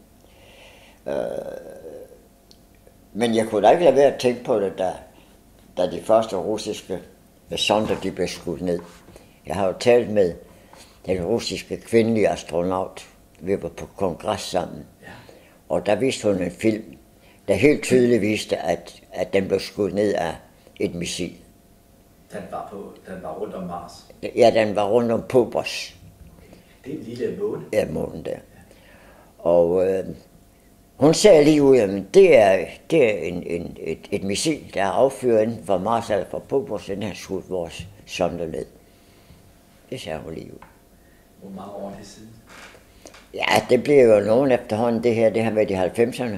Men jeg kunne da ikke lade være at tænke på det, da de første russiske sonder de blev skudt ned. Jeg har jo talt med den russiske kvindelige astronaut. Vi var på kongres sammen. Og der viste hun en film, der helt tydeligt viste, at den blev skudt ned af et missil. Den var rundt om Mars? Ja, den var rundt om Phobos. Det er en lille måne? Ja, månen der. Og hun sagde lige ud, at det er et missil, der er affyret inden for Mars eller for Phobos, den har skudt vores sonder ned. Det sagde hun lige ud. Hvor mange år er det siden? Ja, det bliver jo nogen efterhånden. Det har været i 90'erne.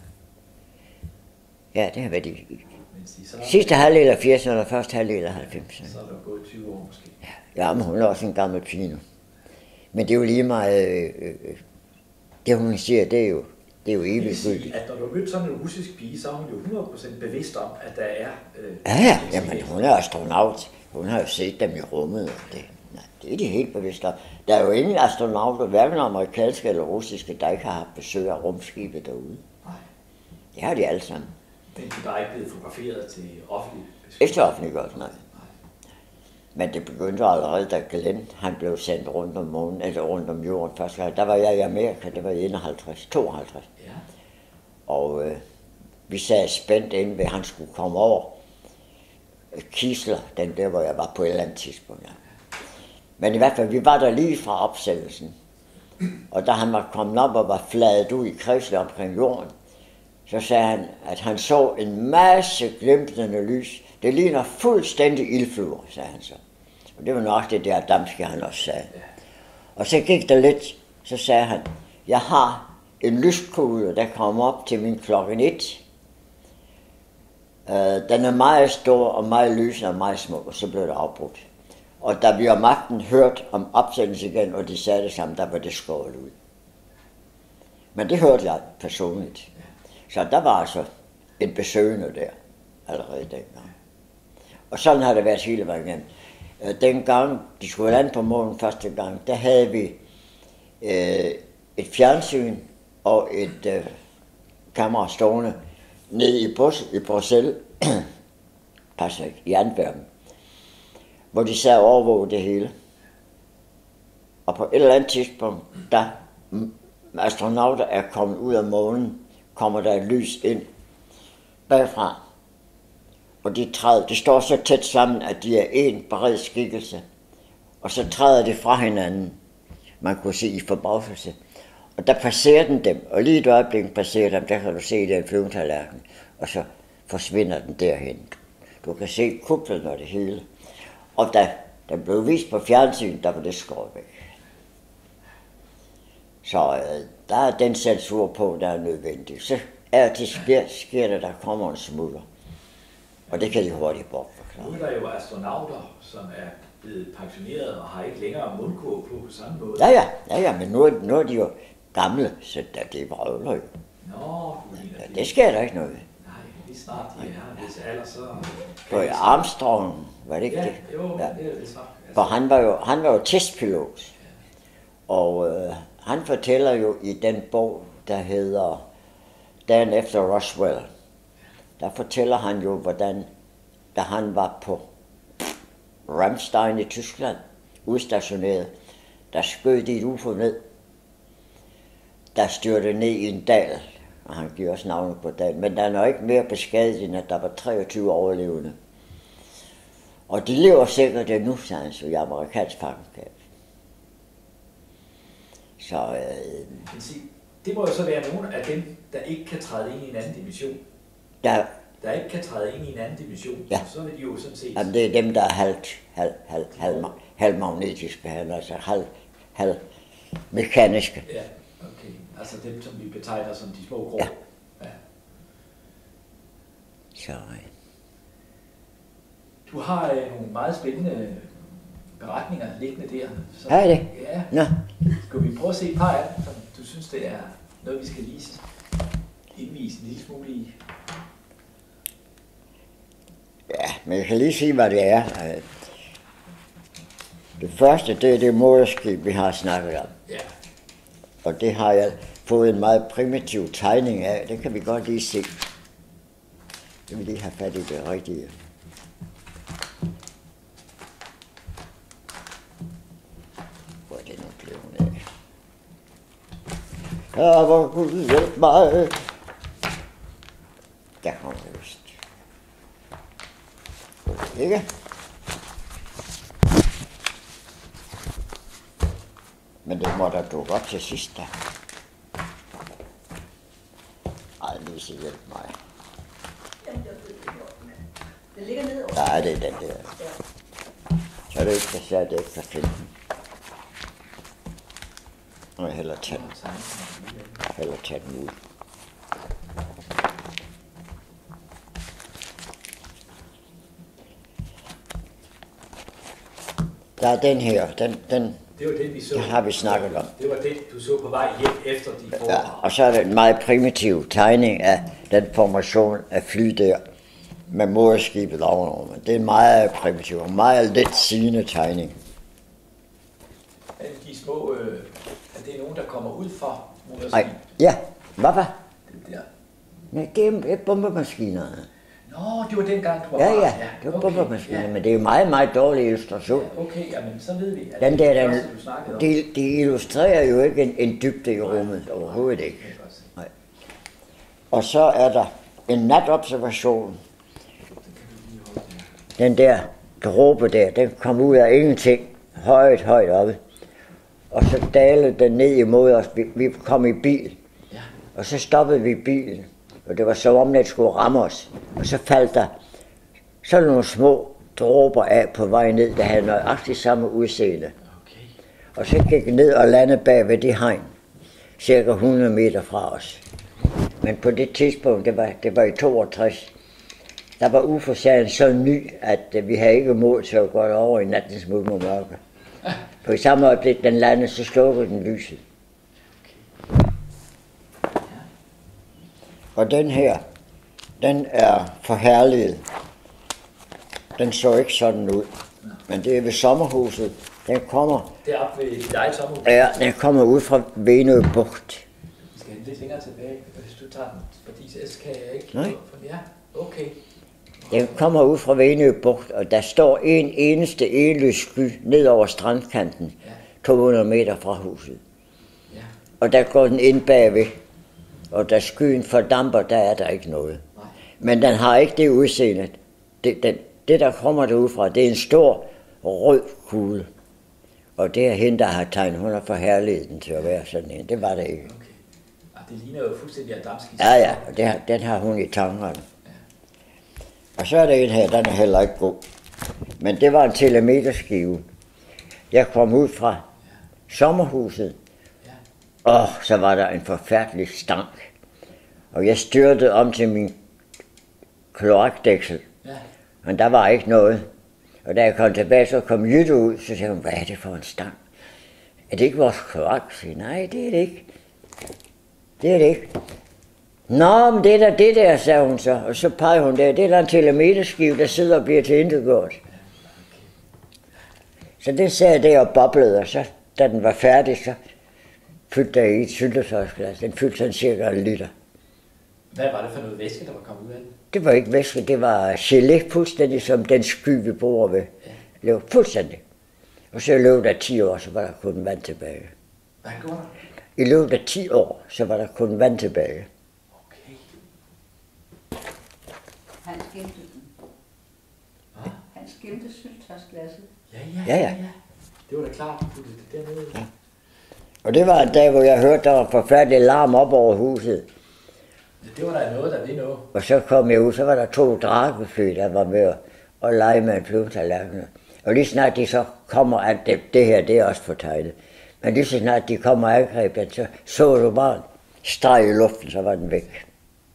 Ja, det har været i sidste halvdel af 80'erne og første halvdel af 90'erne. Så er der gået 20 år måske. Ja, men hun er også en gammel pige nu. Men det er jo lige meget, det hun siger, det er jo evigt gyldigt. At når du mødte sådan en russisk pige, så er hun jo 100% bevidst om, at der er... Ja, jamen hun er astronaut. Hun har jo set dem i rummet. Det er de helt bevidst om. Der er jo ingen astronauter, hverken amerikanske eller russiske, der ikke har haft besøg af rumskibet derude. Nej. Det har de alle sammen. Men de er bare ikke blevet fotograferet til offentlig besøg. Ikke til offentliggørelse, nej. Men det begyndte allerede, da Glenn han blev sendt rundt om månen, eller rundt om jorden første gang. Der var jeg i Amerika, det var i 52. Ja. Og vi sad spændt inde ved, han skulle komme over Kisler, den der, hvor jeg var på et eller andet tidspunkt. Ja. Men i hvert fald, vi var der lige fra opsættelsen. Og da han var kommet op og var fladet ud i kredsløb omkring jorden, så sagde han, at han så en masse glimtende lys. Det ligner fuldstændig ildfluer, sagde han så. Og det var nok det der Adamski, han også sagde. Og så gik der lidt, så sagde han, jeg har en lyskugle, der kommer op til min klokken 1. Den er meget stor og meget lysende og meget smuk, og så blev det afbrudt. Og da vi om aftenen hørte om opsættelsen igen, og de sagde det sammen, der var det skåret ud. Men det hørte jeg personligt. Så der var altså en besøgende der, allerede dengang. Og sådan har det været hele vejen igennem. Dengang de skulle lande på månen første gang, der havde vi et fjernsyn og et kamera stående nede i Bruxelles, i Antwerpen, hvor de sad og overvågede det hele. Og på et eller andet tidspunkt, da astronauter er kommet ud af månen, kommer der et lys ind bagfra. Og de står så tæt sammen, at de er en bred skikkelse. Og så træder de fra hinanden. Man kunne se i forbavselse. Og der passerer den dem, og lige i et øjeblik passerer dem, der kan du se den flyvetallerken. Og så forsvinder den derhen. Du kan se kuplen og det hele. Og da den blev vist på fjernsyn, der var det skåret væk. Så der er den censur på, der er nødvendig. Så sker det, der kommer en smulder. Og det kan de hurtigt bortforklare. Nu er der jo astronauter, som er blevet pensioneret og har ikke længere mundkurv på samme måde. Ja, men nu er de jo gamle, så det er vrøvler jo. Nå, det sker der ikke noget ved. Nej, lige snart de har visse alder, så... Det var Armstrong, var det ikke det? Jo, det er det så. For han var jo testpilot. Og han fortæller jo i den bog, der hedder Dagen efter Roswell. Der fortæller han jo, hvordan, da han var på Ramstein i Tyskland, udstationeret, der skød de et UFO ned, der styrte ned i en dal, og han giver også navnet på dalen, men der er nok ikke mere beskadiget, end at der var 23 overlevende. Og de lever sikkert endnu, sagde han så, i amerikansk fangenskab. Så det må jo så være nogle af dem, der ikke kan træde ind i en anden dimension. Der ikke kan træde ind i en anden dimension, ja. Så vil de jo sådan set... Jamen, det er dem, der er halvmagnetiske, altså halv mekaniske. Ja, okay. Altså dem, som vi betegner som de små grå. Ja. Ja. Så, Du har nogle meget spændende beretninger liggende der. Så, er det? Ja. Nå. Skal vi prøve at se et par af dem, som du synes, det er noget, vi skal lige indvise en lille smule i? Ja, men jeg kan lige sige, hvad det er. Det første, det er det moderskib, vi har snakket om. Ja. Og det har jeg fået en meget primitiv tegning af. Det kan vi godt lige se. Jeg vil lige have fat i det rigtige. Hvor er det nu blevet af? Ja, hvor Gud hjælp mig. Der kommer det vist. Ikke? Men det må der dukke op til sidst, da. Ej, Lise, hjælp mig. Den ligger ned over. Nej, det er den der. Så er det ikke, så er det ikke kan finde den. Nu må jeg hellere tage den ud. Der er den her, den Det var det, vi så. det har vi snakket om. Det var det, du så på vej hjem efter de foredrag. Ja, og så er der en meget primitiv tegning af den formation af fly der, med moderskibet ovenover. Men det er en meget primitiv og meget let sigende tegning. De små, at det er nogen, der kommer ud fra Nej, moderskibet. ja, hvad var? Det der. Nej, det er bombemaskiner. Nå, det var dengang, du var Ja, barn. det var bombemaskiner, ja. men det er jo meget, meget dårlig illustration. Ja, okay, jamen så ved vi, at Den der, det den, første, du snakkede om. de illustrerer jo ikke en dybde i rummet, overhovedet ikke. Det kan jeg godt se. Nej. Og så er der en natobservation. Den der dråbe der, den kom ud af ingenting, højt oppe. Og så dalede den ned imod os. Vi kom i bil, Ja. og så stoppede vi bilen. Og det var så om, den skulle ramme os. Og så faldt der sådan nogle små dråber af på vej ned, der havde nøjagtigt samme udseende. Okay. Og så gik den ned og landede bag ved det hegn, cirka 100 meter fra os. Men på det tidspunkt, det var i 62, der var UFO-serien så ny, at vi havde ikke mod til at gå over i nattens mulm og mørke. På i samme øjeblik, den landede, så slukkede den lyset. Og den her, den er forherliget. Den så ikke sådan ud. Men det er ved sommerhuset. Den kommer, Deroppe ved dit eget sommerhus. ja, den kommer ud fra Venø Bugt. Vi skal lidt længere tilbage, hvis du tager den, fordi så kan jeg ikke. Nej. Ja, okay. Den kommer ud fra Venø Bugt, og der står en eneste enløs sky ned over strandkanten, 200 meter fra huset. Ja. Og der går den ind bagved, og da skyen fordamper, der er der ikke noget. Nej. Men den har ikke det udseende. Det der kommer derudfra, det er en stor rød kugle. Og det er hende, der har tegnet, hun har forherliget den til at være sådan en. Det var det ikke. Okay. Det ligner jo fuldstændig Adamski. Ja, og den har hun i tankerne. Og så er der en her, den er heller ikke god. Men det var en telemeterskive. Jeg kom ud fra sommerhuset, og så var der en forfærdelig stank. Og jeg styrtede om til min kloakdæksel, men der var ikke noget. Og da jeg kom tilbage, så kom Jytte ud, så sagde hun, hvad er det for en stank? Er det ikke vores kloak? Så sagde, nej, det er det ikke. Det er det ikke. Nå, men det er da det der, sagde hun så. Og så pegede hun der, det er der en telemeterskive, der sidder og bliver til intetgjort. Så det sagde jeg der og boblede, og så, da den var færdig, så fyldte der i et syltetøjsglas. Den fyldte sådan cirka en liter. Hvad var det for noget væske, der var kommet ud af den? Det var ikke væske, det var gelé, fuldstændig som den sky, vi bor ved. Det var fuldstændig. Og så i løbet af 10 år, så var der kun vand tilbage. Hvad gjorde der? I løbet af 10 år, så var der kun vand tilbage. Okay. Han skimte den. Han skimte syltetøjsglasset. Ja. Det var da klart, at putte det dernede. Ja. Og det var en dag, hvor jeg hørte, der var forfærdelig larm op over huset. Det var da noget, der ved noget. Og så kom jeg ud, så var der 2 drakefly, der var med at lege med en flyvetallerken. Og lige snart de så kommer, at det her, det er også fortegnet. Men lige så snart de kommer og angreb den, så du bare en streg i luften, så var den væk.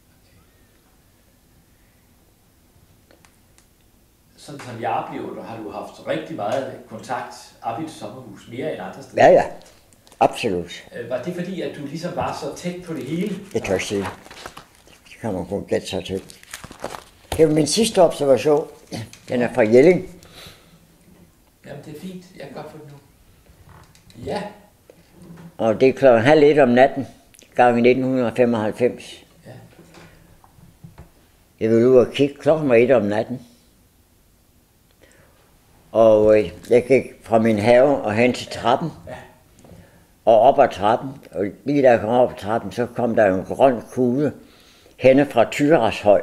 Sådan som jeg oplever det, har du haft rigtig meget kontakt op i et sommerhus, mere end andre steder. Ja, absolut. Var det fordi, at du ligesom var så tæt på det hele? Det kan jeg sige. Det kan man kun gætte sig til. Det var min sidste observation. Den er fra Jelling. Jamen, det er fint. Jeg kan godt få det nu. Ja. Og det er 12:30 om natten, gang i 1995. Ja. Jeg ville ud og kigge, 1:00 om natten. Og jeg gik fra min have og hen til trappen. Ja. Og op ad trappen. Og lige da jeg kom op ad trappen, så kom der en grøn kugle henne fra Tyrashøj.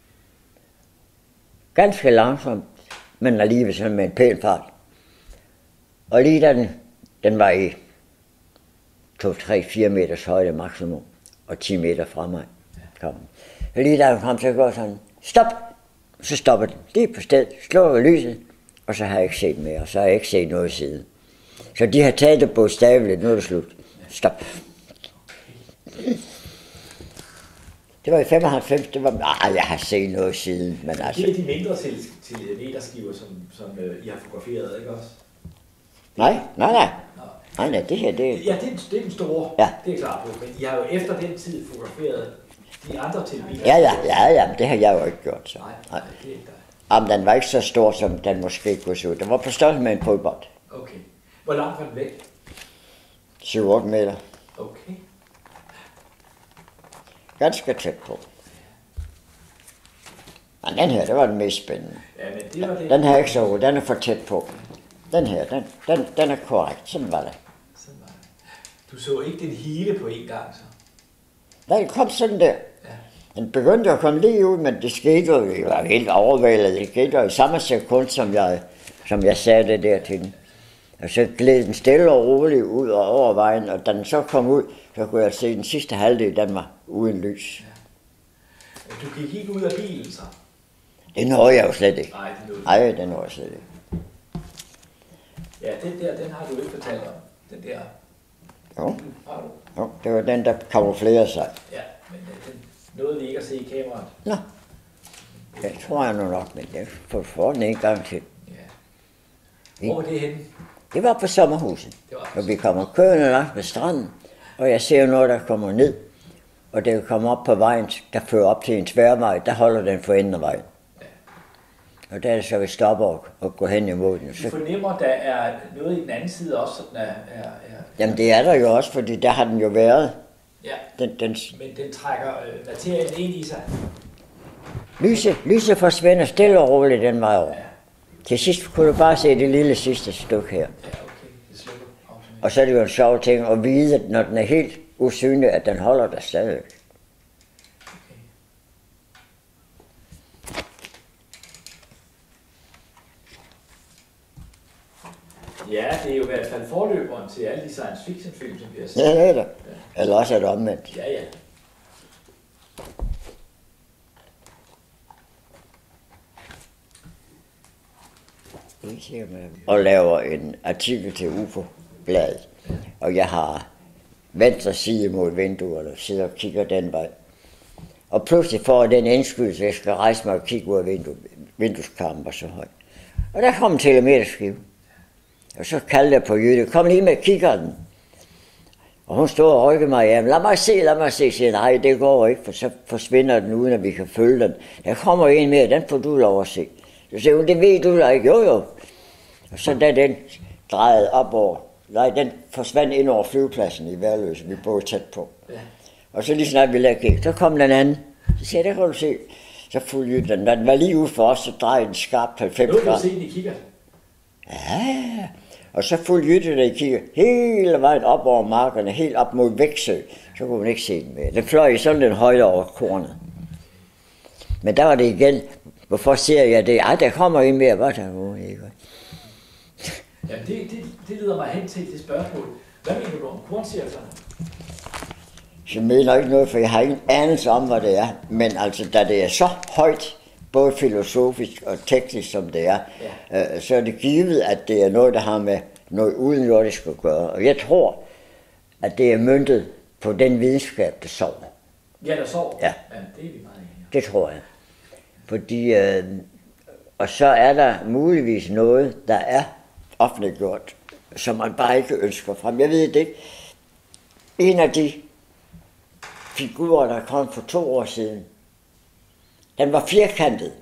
Ganske langsomt, men alligevel sådan med en pæn fart. Og lige da den var i 2-3-4 meters højde maksimum, og 10 meter fra mig kom den. Og lige da den kom, så går sådan, stop! Så stopper den lige på stedet, slukker lyset, og så har jeg ikke set mere, og så har jeg ikke set noget siden. Så de har taget det bogstaveligt, nu er det slut. Stop. Det var i 95, det var, jeg har set noget siden, men altså... Det er de mindre meterskiver, som I har fotograferet, ikke også? Nej, det her, det... Ja, det er den store, ja. Det er klart på, men I har jo efter den tid fotograferet de andre telebiler. Ja, men det har jeg jo ikke gjort, så. Nej, det er ikke dig. Jamen, den var ikke så stor, som den måske kunne se ud. Den var på størrelse med en fodbold. Okay. Hvor langt var den væk? 7-8 meter. Okay. Ganske tæt på. Men den her, det var den mest spændende. Ja, men det var det. Den her er ikke så god, den er for tæt på. Den her, den er korrekt. Sådan var det. Sådan var det. Du så ikke den hele på en gang, så? Den kom sådan der. Ja. Den begyndte at komme lige ud, men det skete jo, jeg var helt overvældet. Det skete jo i samme sekund, som jeg sagde det der til den. Og så gled den stille og roligt ud og over vejen, og da den så kom ud, så kunne jeg se den sidste halvdel, den var uden lys. Ja. Du gik ikke ud af bilen, så? Det nåede jeg jo slet ikke. Nej, det nåede jeg slet ikke. Ja, den har du ikke fortalt om. Den der. Jo. Har du? Jo, det var den, der kamuflerede sig. Ja, men den nåede vi ikke at se i kameraet. Nå, det tror jeg nu nok, men det får den en gang til. Ja. Hvor var det henne? Det var på sommerhuset, og vi kommer kørende langt med stranden, og jeg ser noget, der kommer ned, og det kommer op på vejen, der fører op til en tværvej, der holder den for enden af vejen. Ja. Og der er det så, vi stopper og går hen imod den. Du fornemmer, der er noget i den anden side også, sådan er... Jamen det er der jo også, fordi der har den jo været. Ja, men den trækker materien ind i sig. Lyset forsvinder stille og roligt den vej over. Ja. Til sidst kunne du bare se det lille sidste stykke her. Ja, okay. Det slukker. Og så er det jo en sjov ting at vide, når den er helt usynlig, at den holder der stadig. Ja, det er jo i hvert fald forløberen til alle de science fiction film, som vi har set. Ja, det er det. Ja. Eller også er det omvendt. Ja, ja. Og laver en artikel til UFO-bladet. Og jeg har venstre side mod vinduet, og sidder og kigger den vej. Og pludselig får jeg den indskydelse, at jeg skal rejse mig og kigge ud af vindueskarmen var så høj. Og der kom en telemeterskive. Og så kaldte jeg på Jytte, kom lige med kiggeren. Og hun stod og rykkede mig, jamen lad mig se, siger nej, det går ikke, for så forsvinder den uden, at vi kan følge den. Der kommer en mere, den får du lov at se. Så siger hun, det ved du da ikke, jo. Og så da den drejede op over Nej, den forsvandt ind over flyvepladsen i Værløse, vi boede tæt på. Ja. Og så lige snart vi lagde kigge, så kom den anden. Så siger jeg, det kan du se. Så fulgte den. Den var lige ude for os, så drejede den skarpt 90 Nu kan grader. du se den i kigger. Ja, og så fulgte den i kigge hele vejen op over markerne, helt op mod Væksø. Så kunne man ikke se den mere. Den fløj i sådan den højde over kornet. Men der var det igen. Hvorfor ser jeg det? Ej, der kommer en mere. Hvad der ikke? Ja, det leder mig hen til det spørgsmål. Hvad mener du om korncirklerne? Jeg mener ikke noget, for jeg har ingen anelse om, hvad det er. Men altså, da det er så højt, både filosofisk og teknisk som det er, så er det givet, at det er noget, der har med noget udenjordisk at gøre. Og jeg tror, at det er møntet på den videnskab, der sover. Ja, der sover. Ja. Ja, det er vi meget enige om. Det tror jeg. Fordi, og så er der muligvis noget, der er offentliggjort, som man bare ikke ønsker frem. Jeg ved det ikke. En af de figurer, der kom for 2 år siden, den var firkantet.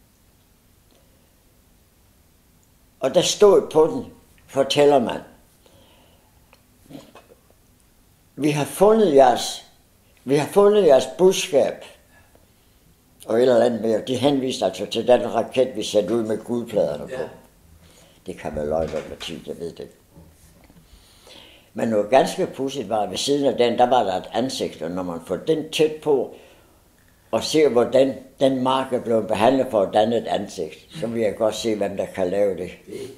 Og der stod på den, fortæller man, vi har fundet jeres budskab, og et eller andet mere. De henviste altså til den raket, vi sendte ud med guldpladerne på. Ja. Det kan være løgn med tid, jeg ved det. Men noget ganske pudsigt var, at ved siden af den, der var der et ansigt, og når man får den tæt på, og ser, hvordan den mark er blevet behandlet for at danne et ansigt, så vil jeg godt se, hvem der kan lave det. Det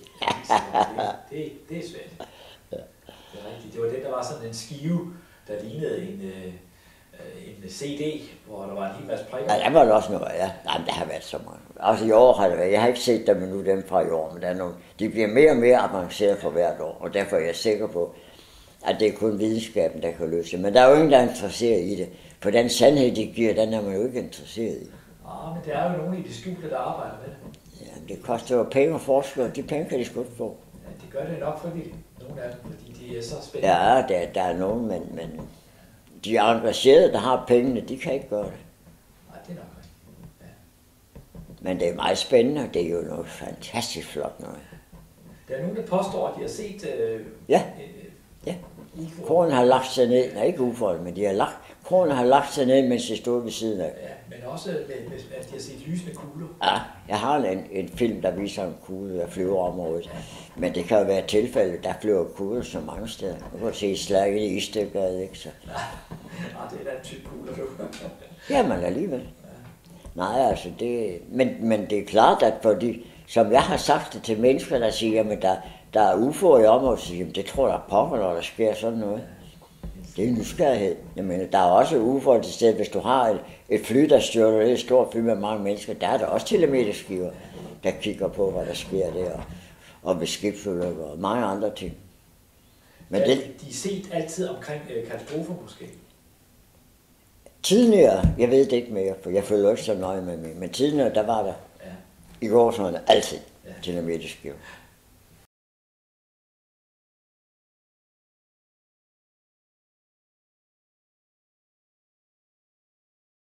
er svært. Det er rigtigt. Det var den, der var sådan en skive, der lignede en CD, hvor der var en hel masse prikker. Ja, der var der også noget, ja. Nej, men der har været så mange. Også i år har det været. Jeg har ikke set dem endnu, dem fra i år, men der er nogle. De bliver mere og mere avanceret for hvert år, og derfor er jeg sikker på, at det er kun videnskaben, der kan løse det. Men der er jo ingen, der er interesseret i det. For den sandhed, de giver, den er man jo ikke interesseret i. Men der er jo nogle i det skjulte, der arbejder med det. Ja, det koster jo penge at forske, og de penge kan de sgu ikke få. Ja, det gør det nok frivilligt, nogle af dem, fordi de er så spændende. Ja, der er nogen, men de engagerede, der har pengene, de kan ikke gøre det. Nej, det er nok rigtigt. Ja. Men det er meget spændende, og det er jo noget fantastisk flot noget. Der er nogen, der påstår, at de har set Ja. Kronen har lagt sig ned, nej ikke uforholdet, men kronen har lagt sig ned, mens de stod ved siden af. Ja, men også, at de har set lysende kugler. Ja, jeg har en film, der viser en kugle, der flyver området. Men det kan jo være et tilfælde, der flyver kugler så mange steder. Du kan se slag i Istedgade, ikke så? Ja, det er da en type kugler, du. Jamen alligevel. Nej, altså det... Men det er klart, at fordi, som jeg har sagt det til mennesker, der siger, jamen der er UFO'er i området, så siger, jamen det tror jeg pokker, når der sker sådan noget. Det er nysgerrighed. Jamen, der er også UFO'er til stedet, hvis du har et fly, der styrter, det er et stort fly med mange mennesker, der er der også telemeterskiver, der kigger på, hvad der sker der, og ved skibsulykker og mange andre ting. Men Ja, det, de er set altid omkring katastrofer måske. tidligere, jeg ved det ikke mere, for jeg følger ikke så nøje med mig, men tidligere, der var der Ja. i går sådan altid Ja. telemeterskiver.